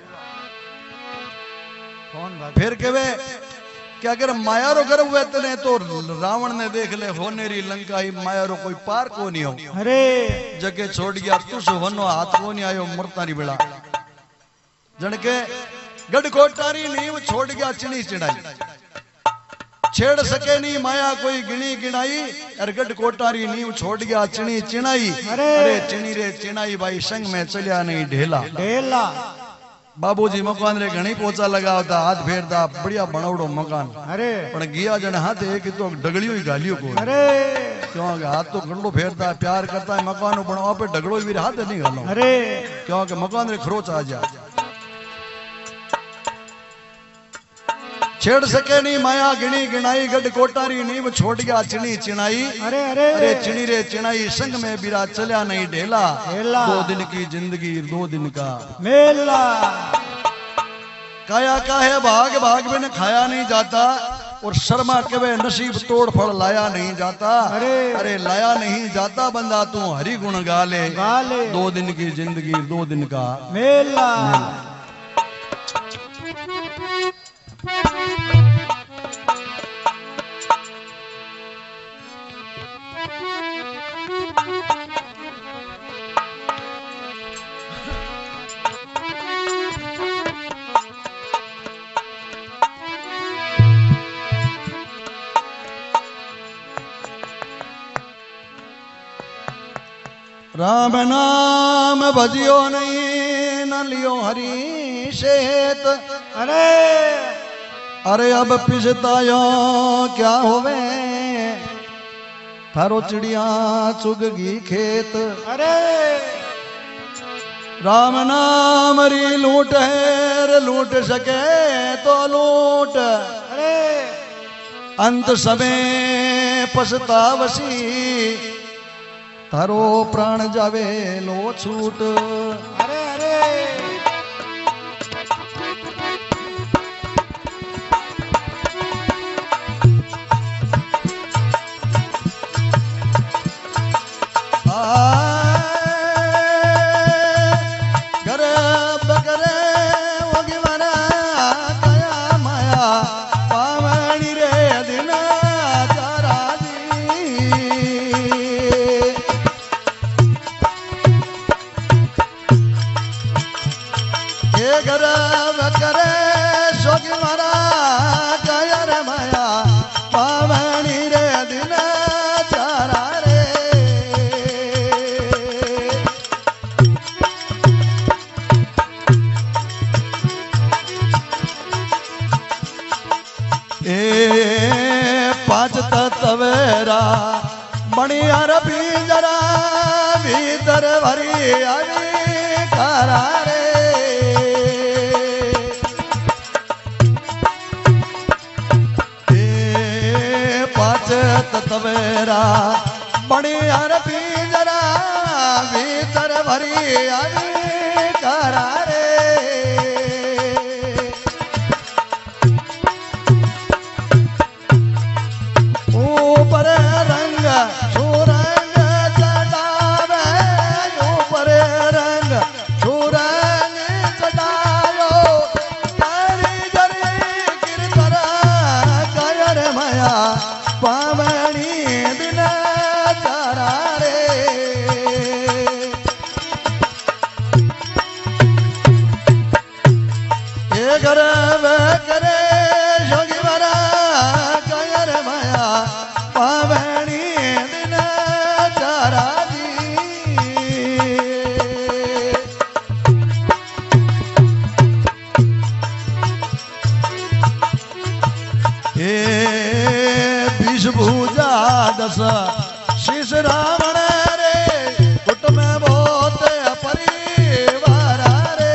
कौन बात? फिर कहे क्या अगर मायारो गर्व वेतने तो रावण ने देख ले होनेरी लंका ही मायारो कोई पार को नहीं हो। अरे जगे छोड़ गया तुस होनो हाथ को नहीं आयो मरतारी बेड़ा जन के गढ़ कोटारी नींव छोड़ गया चिड़ी चिड़ाई, छेड़ सके नहीं माया कोई गिणी गिनाई, अरे गढ़ कोटारी नींव छोड़ गया चिड़ी चिड़ाई। अरे अरे चिड़ी रे चिड़ाई भाई संग में चलिया नहीं ढेला ढेला। बाबूजी मकान रे घणी पोचा लगावता हाथ फेरता बढ़िया बनावड़ो मकान, अरे पण गिया जन हाथ एक तो डगड़ियो ही गालियो को। अरे क्यों के हाथ तो गंडो फेरता है प्यार करता है मकान बनावा पे डगड़ो भी हाथ नहीं गालो। अरे क्यों के मकान रे खरोच आ जा छेड़ सके नहीं माया गिणी गिनाई, गढ़ कोटारी नींव छोड़ गया चिड़ी चिड़ाई। अरे अरे अरे चिड़ी रे चिड़ाई संग में बिरा चलिया नहीं ढेला, ढेला। दो दिन की जिंदगी दो दिन का मेला। काया का है भाग भाग बिन खाया नहीं जाता, और शर्मा के वे नसीब तोड़ फड़ लाया नहीं जाता। अरे अरे लाया नहीं जाता बंदा तू हरि गुण गा ले, गा ले। दो दिन की जिंदगी दो दिन का मेला। राम नाम भजियो नहीं न लियो हरी शेत, अरे अरे अब पिछतायो क्या होवे थारो चिड़िया चुगगी खेत। अरे राम नाम री लूट है रे लूट सके तो लूट, अरे अंत समय पछतावसी थारो प्राण जावे लो छूट। अरे अरे तवेरा मणियार बीजरा भीतर भरी हरी करा रे। ए पाँच तवेरा मणियार बीजरा भीतर भरी हरी करा रे। ऊपर रंग सुरंग चढ़ावे ऊपर रंग सुरंग चढ़ायो तारी जरी गिरधर कायर माया पावनी दिन तारा रे। ये घर वे करे योगी मरा कायर माया पावनी दिन तारा दी। ए बीस भुजा दस शीश रावण रे कुट में बहुत परिवार रे।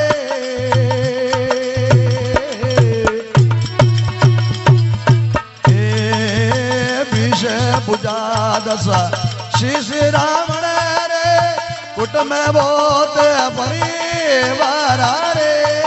ए बीस भुजा दसा श्री रावण रे कुट में बहुत परिवार रे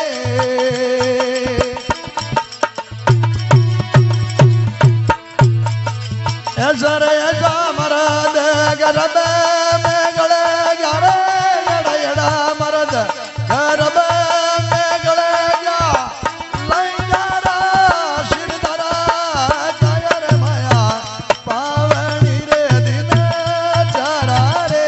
ऐसा रे ऐसा मरद गरब में गले ग्यारे एड़ा एड़ा मरद गरब में गले ग्या लंगारा शिरधरा कायर माया पावनी रे दिन चारा रे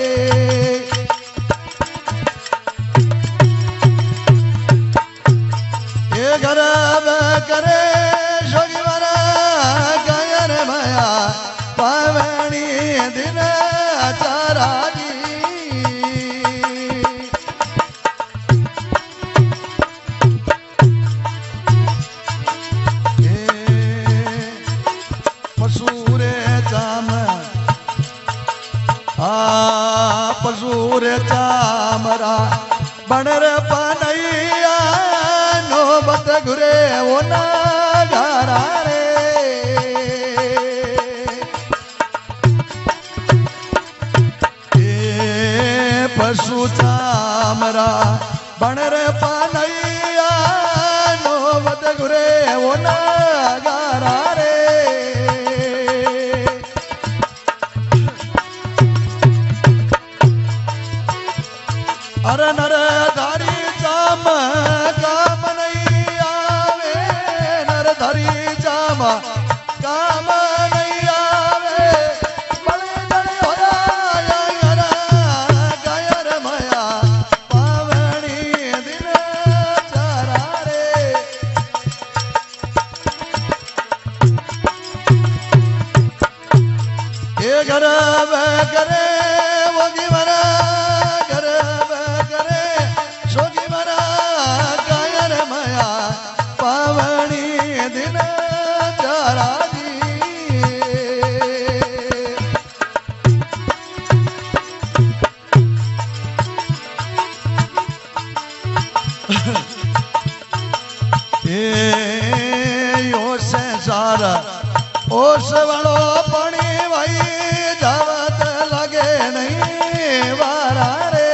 ये गरब करे जोगी मारा कायर माया पावनी दिन चारा जी पसूरे चाम आ पसूरे चामरा बनर पनैया नौबत घुरे वो ना घरा रे पशु चामरा बनर पानैया नौबत घुरे वो नागारा रे अरे नर धारी चाम काम नहीं आवे नर धारी चाम काम नहीं आवे बड़े बड़े होया यारा गायर माया पावनी दिन चारा रे ये गरब करे वो गिमरा गरब करे सोगी मरा गायर माया पावनी दिन चारा जी यो संसार ओस वालो पानी भाई जावत लगे नहीं वारा रे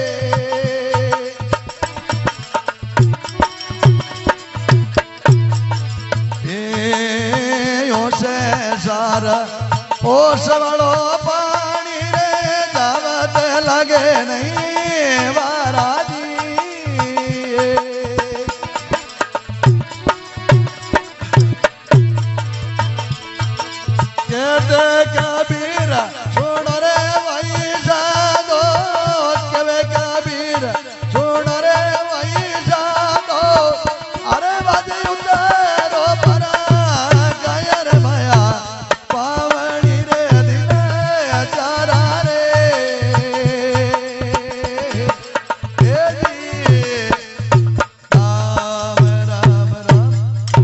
यो संसार ओस वालो पानी रे जावत लगे नहीं वारा जी कहते कबीर सुन रे भाई साधो कवे कबीर सुन रे भाई साधो अरे बाजे उतारो परा गायर माया पावनी रे दिन चारा रे हे जी राम राम राम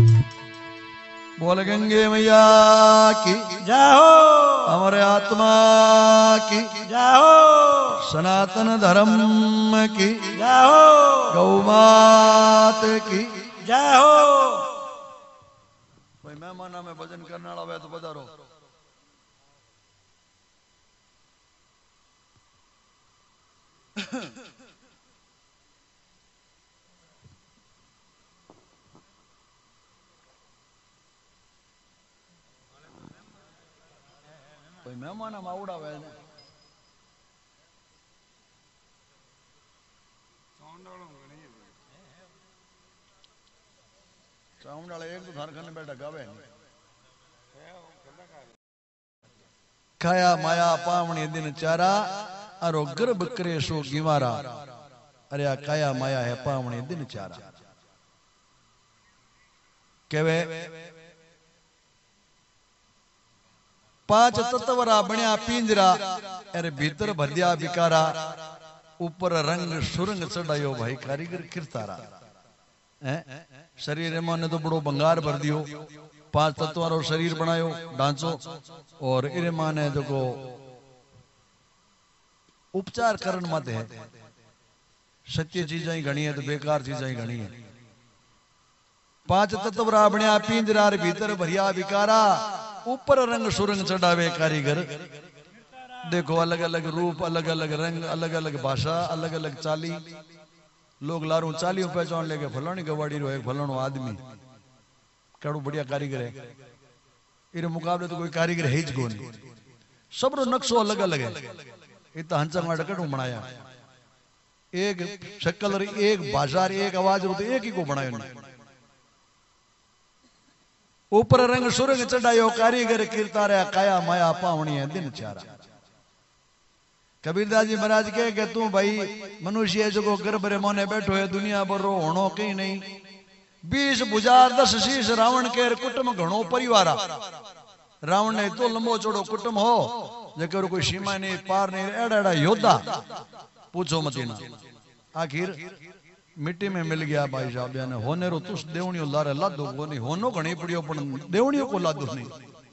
बोल गंगे मैया की जय हो हमारे आत्मा की जय हो सनातन धर्म की जय हो गौ मात की जय हो कोई मेहमान में भजन करने वाला हो तो पधारो कोई मेहमान में आवड़ा है साउंड वाला एक तो झारखंड में बैठा गावे खाया माया पावनी दिन चारा अरो गर्भ करे सो गिवारा अरे आ काया माया है पावनी दिन चारा केवे पांच तत्वरा बनिया पिंजरा अरे भीतर भद्या बिकारा ऊपर रंग सुरंग चढ़ायो भाई कारीगर किरतारा शरीर में ने तो बड़ो बंगार भर दियो पांच तत्वों शरीर बनायो ढांचो और इरे माने जो को उपचार करण मत है सत्य चीजें घनी है तो बेकार चीजें घनी है पांच तत्व रावणिया पिंजरा भीतर भरिया विकारा ऊपर रंग सुरंग चढ़ावे कारीगर। देखो अलग अलग रूप, अलग अलग रंग, अलग अलग भाषा, अलग अलग चाली। लोग लारू चालियों पहचान लेके फलानी गवाड़ी रो एक फलानो आदमी केड़ो बढ़िया कारीगर है। इरे मुकाबले तो कोई कारीगर है ही कोनी। सबरो नक्शो अलग अलग है। इतना हंचा माड़ा कटू बनाया, एक शक्ल और एक भाषा एक आवाज रो तो एक ही को बनायो नहीं। ऊपर रंग सुरंग चढ़ायो कारीगर कीर्तारा काया माया पावणी है दिन चारा। कबीरदास जी महाराज कहे कि तू भाई मनुष्य जो गर्भ रे मोने बैठो है दुनिया भर रो होनो कहीं नहीं। बीस भुजा दस शीश रावण के कुटुंब घणो परिवार। रावण ने तो लंबो चौड़ो कुटुंब हो जकर कोई सीमा नहीं पार नहीं। एड़ा एड़ा योद्धा पूछो मती ना। आखिर मिट्टी में मिल गया भाई साहब ने होने रो तुस देवणियो लारे लादो कोनी होनो घणी पड़ियो पण देवणियो को लादो नहीं।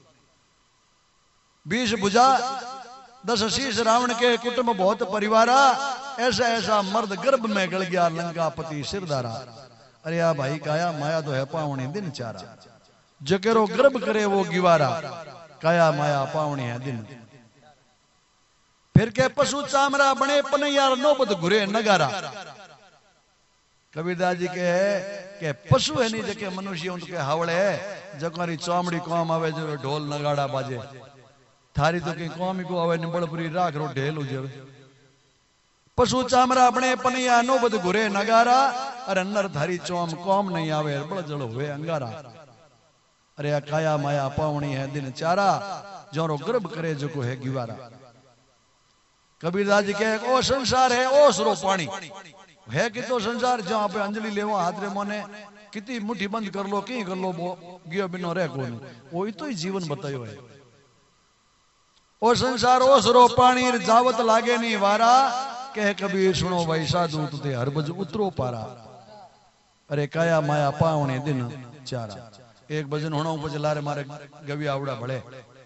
बीस भुजा दस शीश रावण के कुटुंब बहुत परिवारा। ऐसा ऐसा मर्द गर्भ में गल गया लंकापति सिरदारा। अरे आ भाई काया माया तो है पावनी दिन चारा। जकेरो गर्भ करे वो गिवारा काया माया पावनी है दिन। फिर के पशु चामरा बने पनैयार नौबत घुरे नगारा। कबीरदास जी के है के पशु है नहीं जके मनुष्य उनके हावड़े है जकोरी चामड़ी काम आवे जो ढोल नगाड़ा बाजे। थारी तो कहीं कौम ही को आवे निबड़पुरी राख रो ढेल हो जावे। पशु चामरा बने पनिया नौबत घुरे नगारा। अरे नर थारी चौम कौम नहीं आवे बड़ जड़ हुए अंगारा। अरे काया माया पावनी है दिन चारा जोरो गर्भ करे जो को है गिवारा। कबीरदास जी कहे ओ संसार है ओस रो पानी है कि तो संसार जहां पे अंजलि लेवा हाथ रे मोने कितनी मुट्ठी बंद कर लो कहीं कर लो गियो बिनो रह कोनी वो तो ही जीवन बतायो है। ओ संसार ओस रो पानी जावत लागे नहीं वारा। कह कबीर सुनो भाई साधु तुते हर बज उतरो पारा। अरे काया माया पावने दिन चारा। एक भजन होना ऊपर चला रे मारे गवी आवड़ा भले।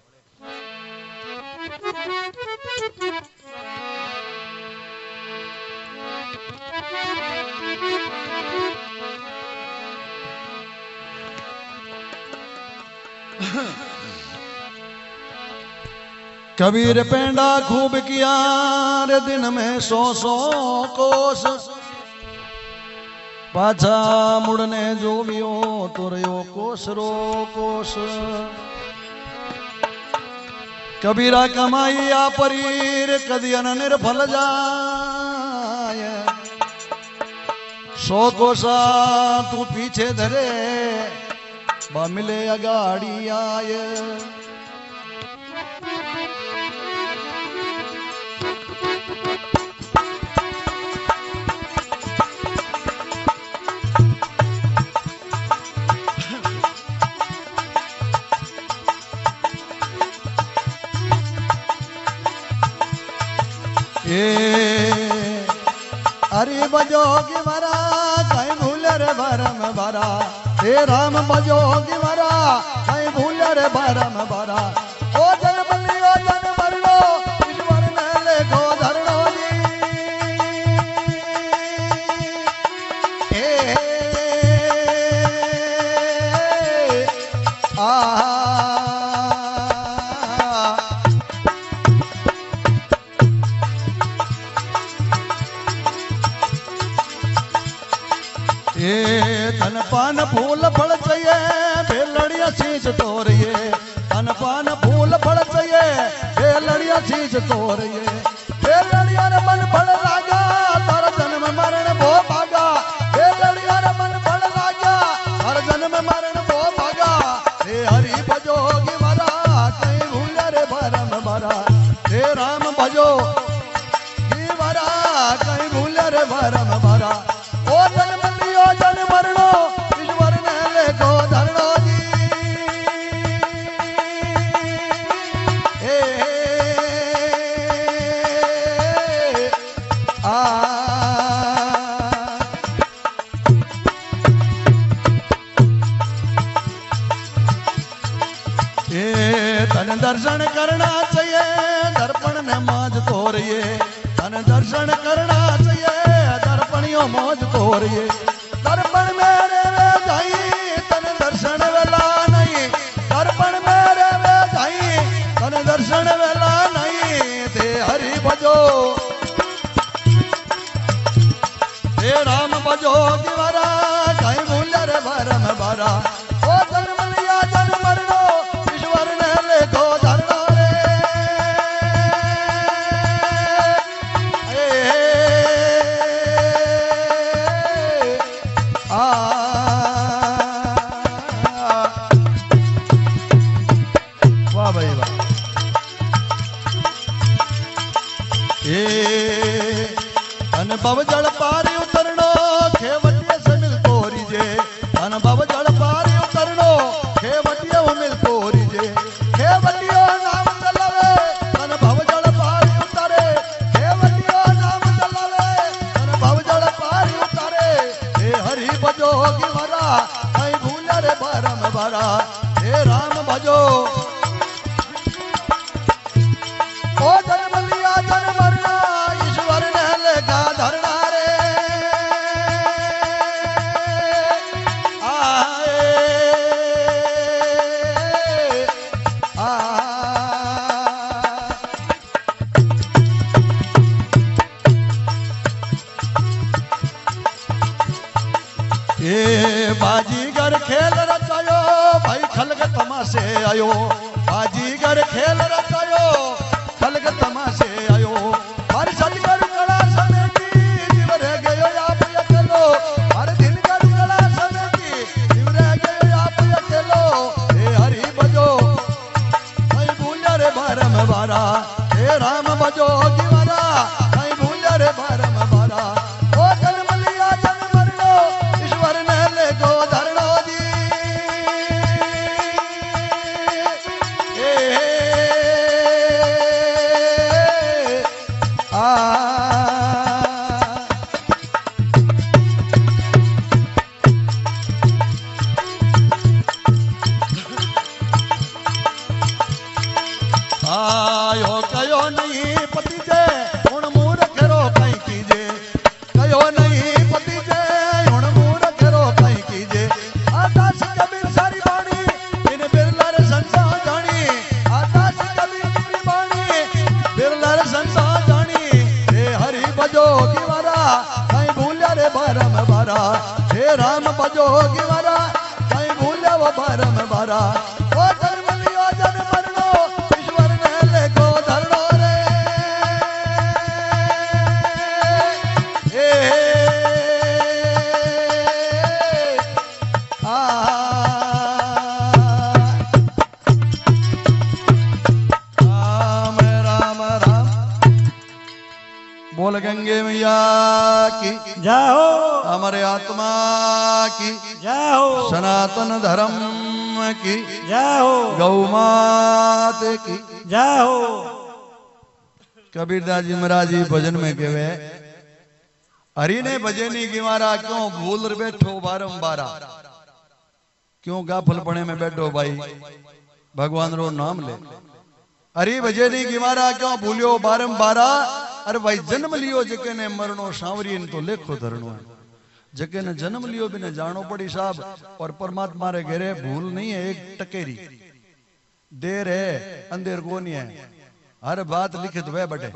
कबीर पेंडा खूब किया रे दिन में सौ सौ कोस। पाछा मुड़ने जो वियो तुरयो कोस रो कोस। कबीरा कमाइया परीर कदियन निर्फल जाय। सौ कोसा तू पीछे धरे बा मिले अगाड़ी आय। हरि बजोगी मरा कहीं भूल रे भरम भरा। हे राम बजोगी मरा कहीं भूल रे भरम भरा। ओ जन बलियो जन मरणो ईश्वर ने लेखो धरणो जी। हे आ धन पान फूल फल चाहिए बेलड़िया चीज तोड़िए। धन पान फूल फल चाहिए बेलड़िया चीज तोड़िए। बेलड़िया रे मन फल लागा तार जन्म मरण भो भागा। बेलड़िया रे मन फल लागा तार जन्म मरण भो भागा। हे हरि भजोगी मरा कहीं भूल रे भरम भरा। हे राम भजो गी मरा कहीं भूल रे भरम भरा। ओ जन्म लियो जन मरणो ईश्वर ने लेखो धरणो जी। ए आ ए तन दर्शन करना चाहिए दर्पण ने माज तोड़िए। तन दर्शन करना चाहिए दर्पणियों मौज तोड़िए। दर्पण मेरे वे जाई तन दर्शन वेला नहीं। दर्पण मेरे वे भजो हे राम भजो गिवारा कहीं भूल रे भरम बारा ओ जन्म लिया जन्म मरणो ईश्वर ने लेखो धरणो रे आ वाह भाई वाह ए अनुभव जल पारी उतरनो खेवटिया से मिल तोरी जे अनुभव जल पारी उतरनो खेवटिया वो मिल तोरी जे खेवटिया नाम चलावे अनुभव जल पारी उतरे खेवटिया नाम चलावे अनुभव जल पारी उतरे हे हरि भजो गिवारा कहीं भूल रे भरम भरा हे राम भजो ओ जन्म लिया जन्म मरना ईश्वर ने लेखा धरना रे आए आ ए बाजीगर खेल रचायो भाई खलग तमाशे आयो बाजीगर खेल रचायो खलग तमाशे आयो हर सदगर कला समेटी जीव रह गयो आप अकेलो हर दिन कर कला समेटी जीव रह गयो आप अकेलो हे हरि भजो कहीं भूल रे भरम बारा हे राम भजो गिवारा कहीं भूल रे भरम बारा ओ जन्म लिया जन्म मरणो ईश्वर ने लेखो धरणो जी ए आ आयो कयो नहीं पति जे हुण मूर्ख रो कहीं कीजे कयो नहीं पति जे हुण मूर्ख रो कहीं कीजे आकाश कबीर सारी बाणी इन बिरला रे संसार जानी आकाश कबीर की बाणी बिरला रे संसार जानी हे हरि भजो गिवारा कहीं भूल रे भरम बारा हे राम भजो गिवारा कहीं भूल वो भरम बारा ओ जन्म लियो जन्म मरणो ईश्वर ने लेखो धरणो रे ए आ राम राम राम बोल गंगे मैया की जय हो हमारे आत्मा की जय हो सनातन धर्म की जय हो गौ मात की जय हो कबीरदास जी महाराज जी भजन में कहवे हरि ने भजनी गिवारा क्यों भूल बैठो बारंबारा क्यों गाफल पड़े में बैठो भाई भगवान रो नाम ले हरि भजनी गिवारा क्यों भूलियो बारंबारा अरे भाई जन्म लियो जके ने मरणो सांवरी तो लेखो धरणो है जके ने जन्म लियो भी ने जानो पड़ी साहब और परमात्मा रे घेरे भूल नहीं है एक टकेरी देर है अंधेर को नहीं है हर बात लिखित वह बटे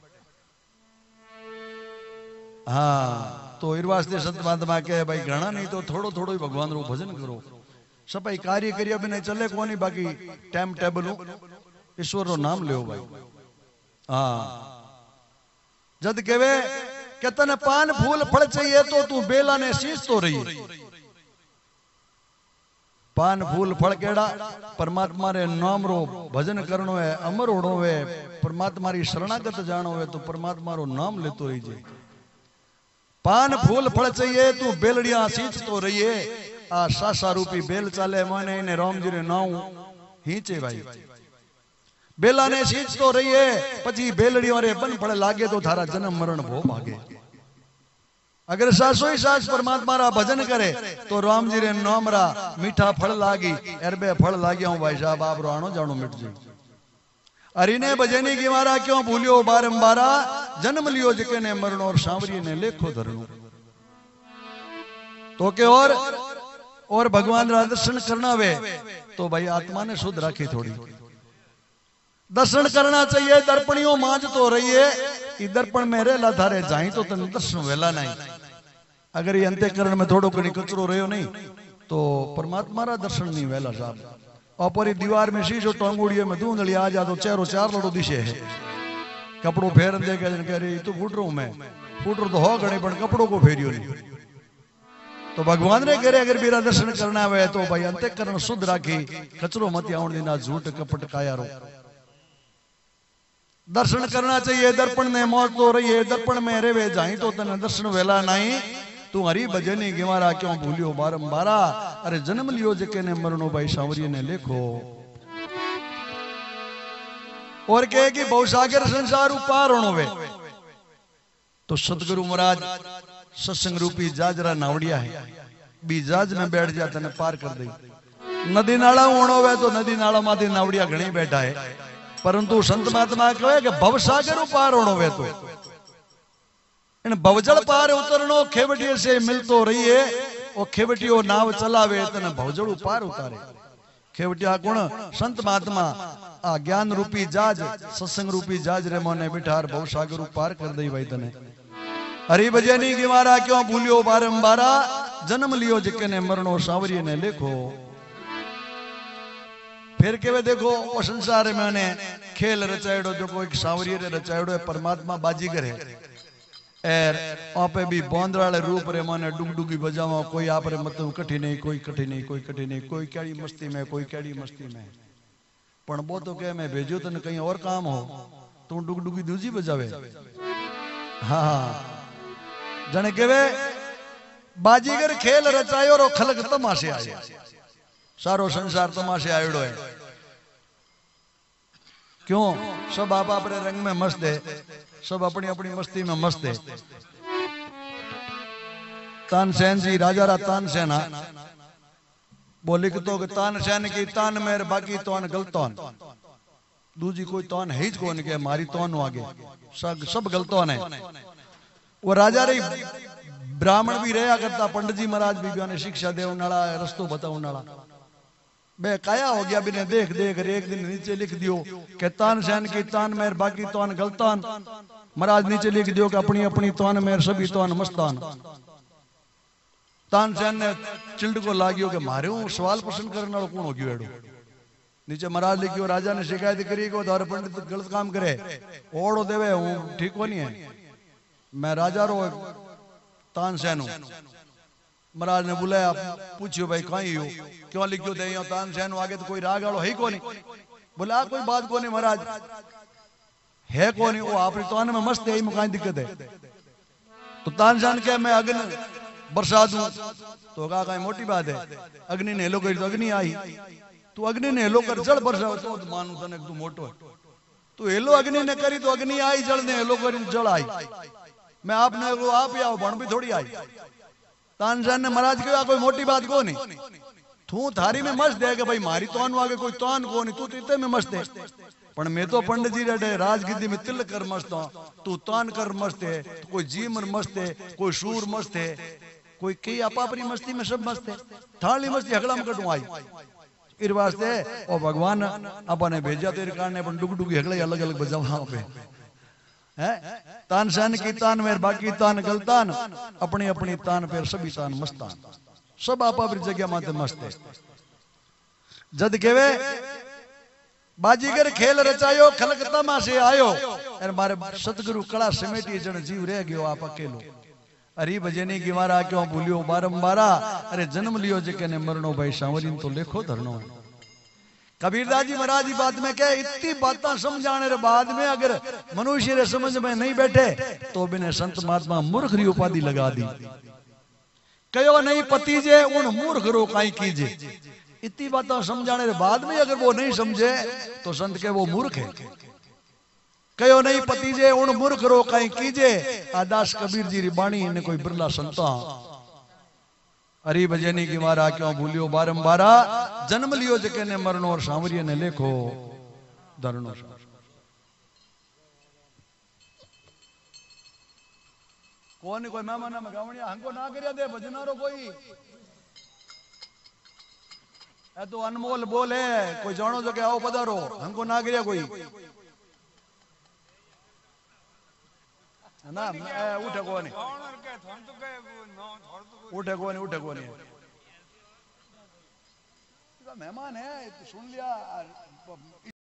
हाँ तो इरवास्ते संत महात्मा के भाई घना नहीं तो थोड़ो थोड़ो ही भगवान रो भजन करो सपाई कार्य करिया भी नहीं चले को नहीं बाकी टाइम टेबल ईश्वर रो नाम ले भाई हाँ जद केवे के तने पान फूल फल चाहिए तो तू बेला ने शीश तो रही पान फूल फल केड़ा परमात्मा रे नाम रो भजन करनो है अमर होड़ो है परमात्मा री शरणागत जानो है तो परमात्मा रो नाम लेतो रही जे पान फूल फल चाहिए तू बेलड़िया शीश तो रही है आ सासा रूपी बेल चाले माने ने राम जी रे नाम हीचे भाई बेला ने शीच तो रही है पची बेलड़ियों रे बन पड़े लागे तो थारा जन्म मरण भो भागे अगर सासो ही सास परमात्मा रा भजन करे तो राम जी रे नाम रा मीठा फल लागी अरबे फल लागिया हूं भाई साहब आप रो आनो जानो मिट जी अरि ने भजनी की मारा क्यों भूलियो बारंबारा जन्म लियो जके ने मरण और सांवरी ने लेखो धरणो तो के और और भगवान रा दर्शन करना वे तो भाई आत्मा ने शुद्ध राखी थोड़ी दर्शन करना चाहिए। दर्पणियों मांझ तो रही है, ये दर्पण में रेला थारे जाई तो तन दर्शन वेला नहीं। अगर ये अंत्यकरण में थोड़ो कहीं कचरो रहो नहीं तो परमात्मा रा दर्शन नहीं वेला साहब। और दीवार में शीशो टोंगुड़िए में धूंधली आ जा तो चेहरो चार लड़ो दिशे है। कपड़ों फेरन दे के कह रही तू फूट रो मैं फूट रो तो हो गणे पर कपड़ों को फेरियो नहीं। तो भगवान ने कह रहे अगर मेरा दर्शन करना है तो भाई अंत्यकरण शुद्ध राखी, कचरो मत आउण देना, झूठ कपट काया रो। दर्शन करना चाहिए। दर्पण ने मौत तो रही है, दर्पण में रेवे जाई तो तने दर्शन वेला नहीं। तू हरी भजनी गिवारा क्यों भूलियो बारंबारा, अरे जन्म लियो जके ने मरणो भाई सांवरिये ने लेखो। और कहे कि बहुसागर संसार उपार होनो वे तो सतगुरु महाराज सत्संग रूपी जाजरा नावड़िया है, बी जाज में बैठ जा तने पार कर दई। नदी नाला होनो वे तो नदी नाला माथी नावड़िया घणी बैठा है, परंतु संत महात्मा कहे कि भवसागर पार होनो वे तो इन भवजल पार उतरनो खेवटिये से मिलतो रही है। वो खेवटियो नाव चलावे तने भवजल पार उतारे। खेवटिया गुण संत महात्मा आ ज्ञान रूपी जाज सत्संग रूपी जाज रे मोने बिठार भवसागर पार कर दई भाई तने। हरि भजनी गिवारा क्यों भूलियो बारंबारा, जन्म लियो जके ने मरणो सांवरिये ने लेखो। फिर के देखो वो संसार में ने खेल रचायड़ो जो कोई सांवरिये रे रचायड़ो है, परमात्मा बाजीगर है। एर आपे भी बोंदराले रूप रे माने डुगडुगी बजावा, कोई आप रे मतलब कठी नहीं, कोई कठी नहीं, कोई कठी नहीं, कोई केड़ी मस्ती में, कोई केड़ी मस्ती में। पण वो तो कहे मैं भेजो तने कहीं और काम हो, तू डुगडुगी दूजी बजावे। हाँ हाँ जने केवे बाजीगर खेल रचायो रो खलक तमाशे आया। सारो संसार तमाशे आयोड़ो है। क्यों? सब आप अपने रंग में मस्त है, सब अपनी अपनी मस्ती में मस्त है। तानसेन जी राजा रा तानसेन बोली तो तानसेन की तान मेर बाकी तोन गलतोन, दूजी कोई तोन है ही कौन के मारी तोन आगे सब सब गलतोन है। वो राजा रे ब्राह्मण भी रहा करता, पंडित जी महाराज भी ने शिक्षा दे उनाला रस्तो बताओ उनाला बे काया हो गया बिने देख देख एक दिन नीचे लिख दियो कि तानसेन की तान मेर बाकी तोन गलतान। महाराज नीचे लिख दियो कि अपनी अपनी तोन मेर सभी तोन मस्तान। तानसेन ने चिल्ड को लागियो कि मारे हूं सवाल पसंद करने वालों कौन हो गयो एडो। नीचे महाराज लिखियो राजा ने शिकायत करी को धार पंडित गलत काम करे ओड़ो देवे हूं ठीक को नहीं है, मैं राजा रो तानसेन हूं। महाराज ने बुलाया, पूछियो भाई कहीं हो क्यों लिखियो दे तानसेन आगे तो कोई राग वालों है को नहीं। बोला कोई बात को नहीं महाराज है को नहीं, वो आपकी तोन में मस्त है, कहीं दिक्कत है। तो तानसेन क्या मैं अग्नि बरसा दूं तो कहा कहीं मोटी बात है, अग्नि ने हेलो करी तो अग्नि आई, तू अग्नि ने हेलो कर जल बरसा तो मानू तने तू मोटो है। तू हेलो अग्नि ने करी तो अग्नि आई, जल ने हेलो करी जल आई, मैं आपने वो आप ही आओ बण भी थोड़ी आई। तानसेन ने महाराज कहा कोई मोटी बात को नहीं, तू थारी में मस्त है कि भाई मारी तोन आगे कोई तोन को नहीं, तू तीते में मस्त है। पण मैं तो पंडित जी रे राजगिद्दी में तिल कर मस्त हूं, तू तोन कर मस्त है, तो कोई जीमर मस्त है, कोई सूर मस्त है, कोई कई आप अपनी मस्ती में सब मस्त है, थाली मस्ती हगड़ा में कटू आई। इस वास्ते ओ भगवान अपने भेजा तेरे कारण अपन डुगडुगी हगड़े अलग अलग बजावा पे है। तानसेन की तान मेर बाकी तान गलतान, अपनी अपनी तान पर सभी तान मस्तान, सब आप अपनी जगह माते मस्त है। जद केवे बाजीगर खेल रचायो खलक तमाशे आयो, अरे मारे सतगुरु कला समेटी जन जीव रह गयो आप अकेलो। हरि भजनी गिवारा क्यों भूलियो बारंबारा, अरे जन्म लियो जके ने मरणो भाई सांवरीन तो लेखो धरनो। कबीरदास जी महाराज की बात में क्या इतनी बातें समझाने के बाद में अगर मनुष्य रे समझ में नहीं बैठे तो बिने संत महात्मा मूर्ख री उपाधि लगा दी। कयो नहीं पतीजे उन मूर्ख रो काई कीजे। इतनी बातें समझाने के बाद में अगर वो नहीं समझे तो संत के वो मूर्ख है। कयो नहीं पतीजे उन मूर्ख रो काई कीजे, आदास कबीर जी री बाणी ने कोई बिरला संता। हरि भजनी की मारा क्यों भूलियो बारंबारा, जन्म लियो जके ने मरणो और सांवरिये ने लेखो धरनो। कौन कोई मेहमान में गावणिया हमको ना करिया दे भजनारो कोई ए तो अनमोल बोले कोई जानो जो के आओ पधारो हमको ना गिरे कोई ना ए, उठे कोनी उठे कोनी उठे कोनी मेहमान है सुन लिया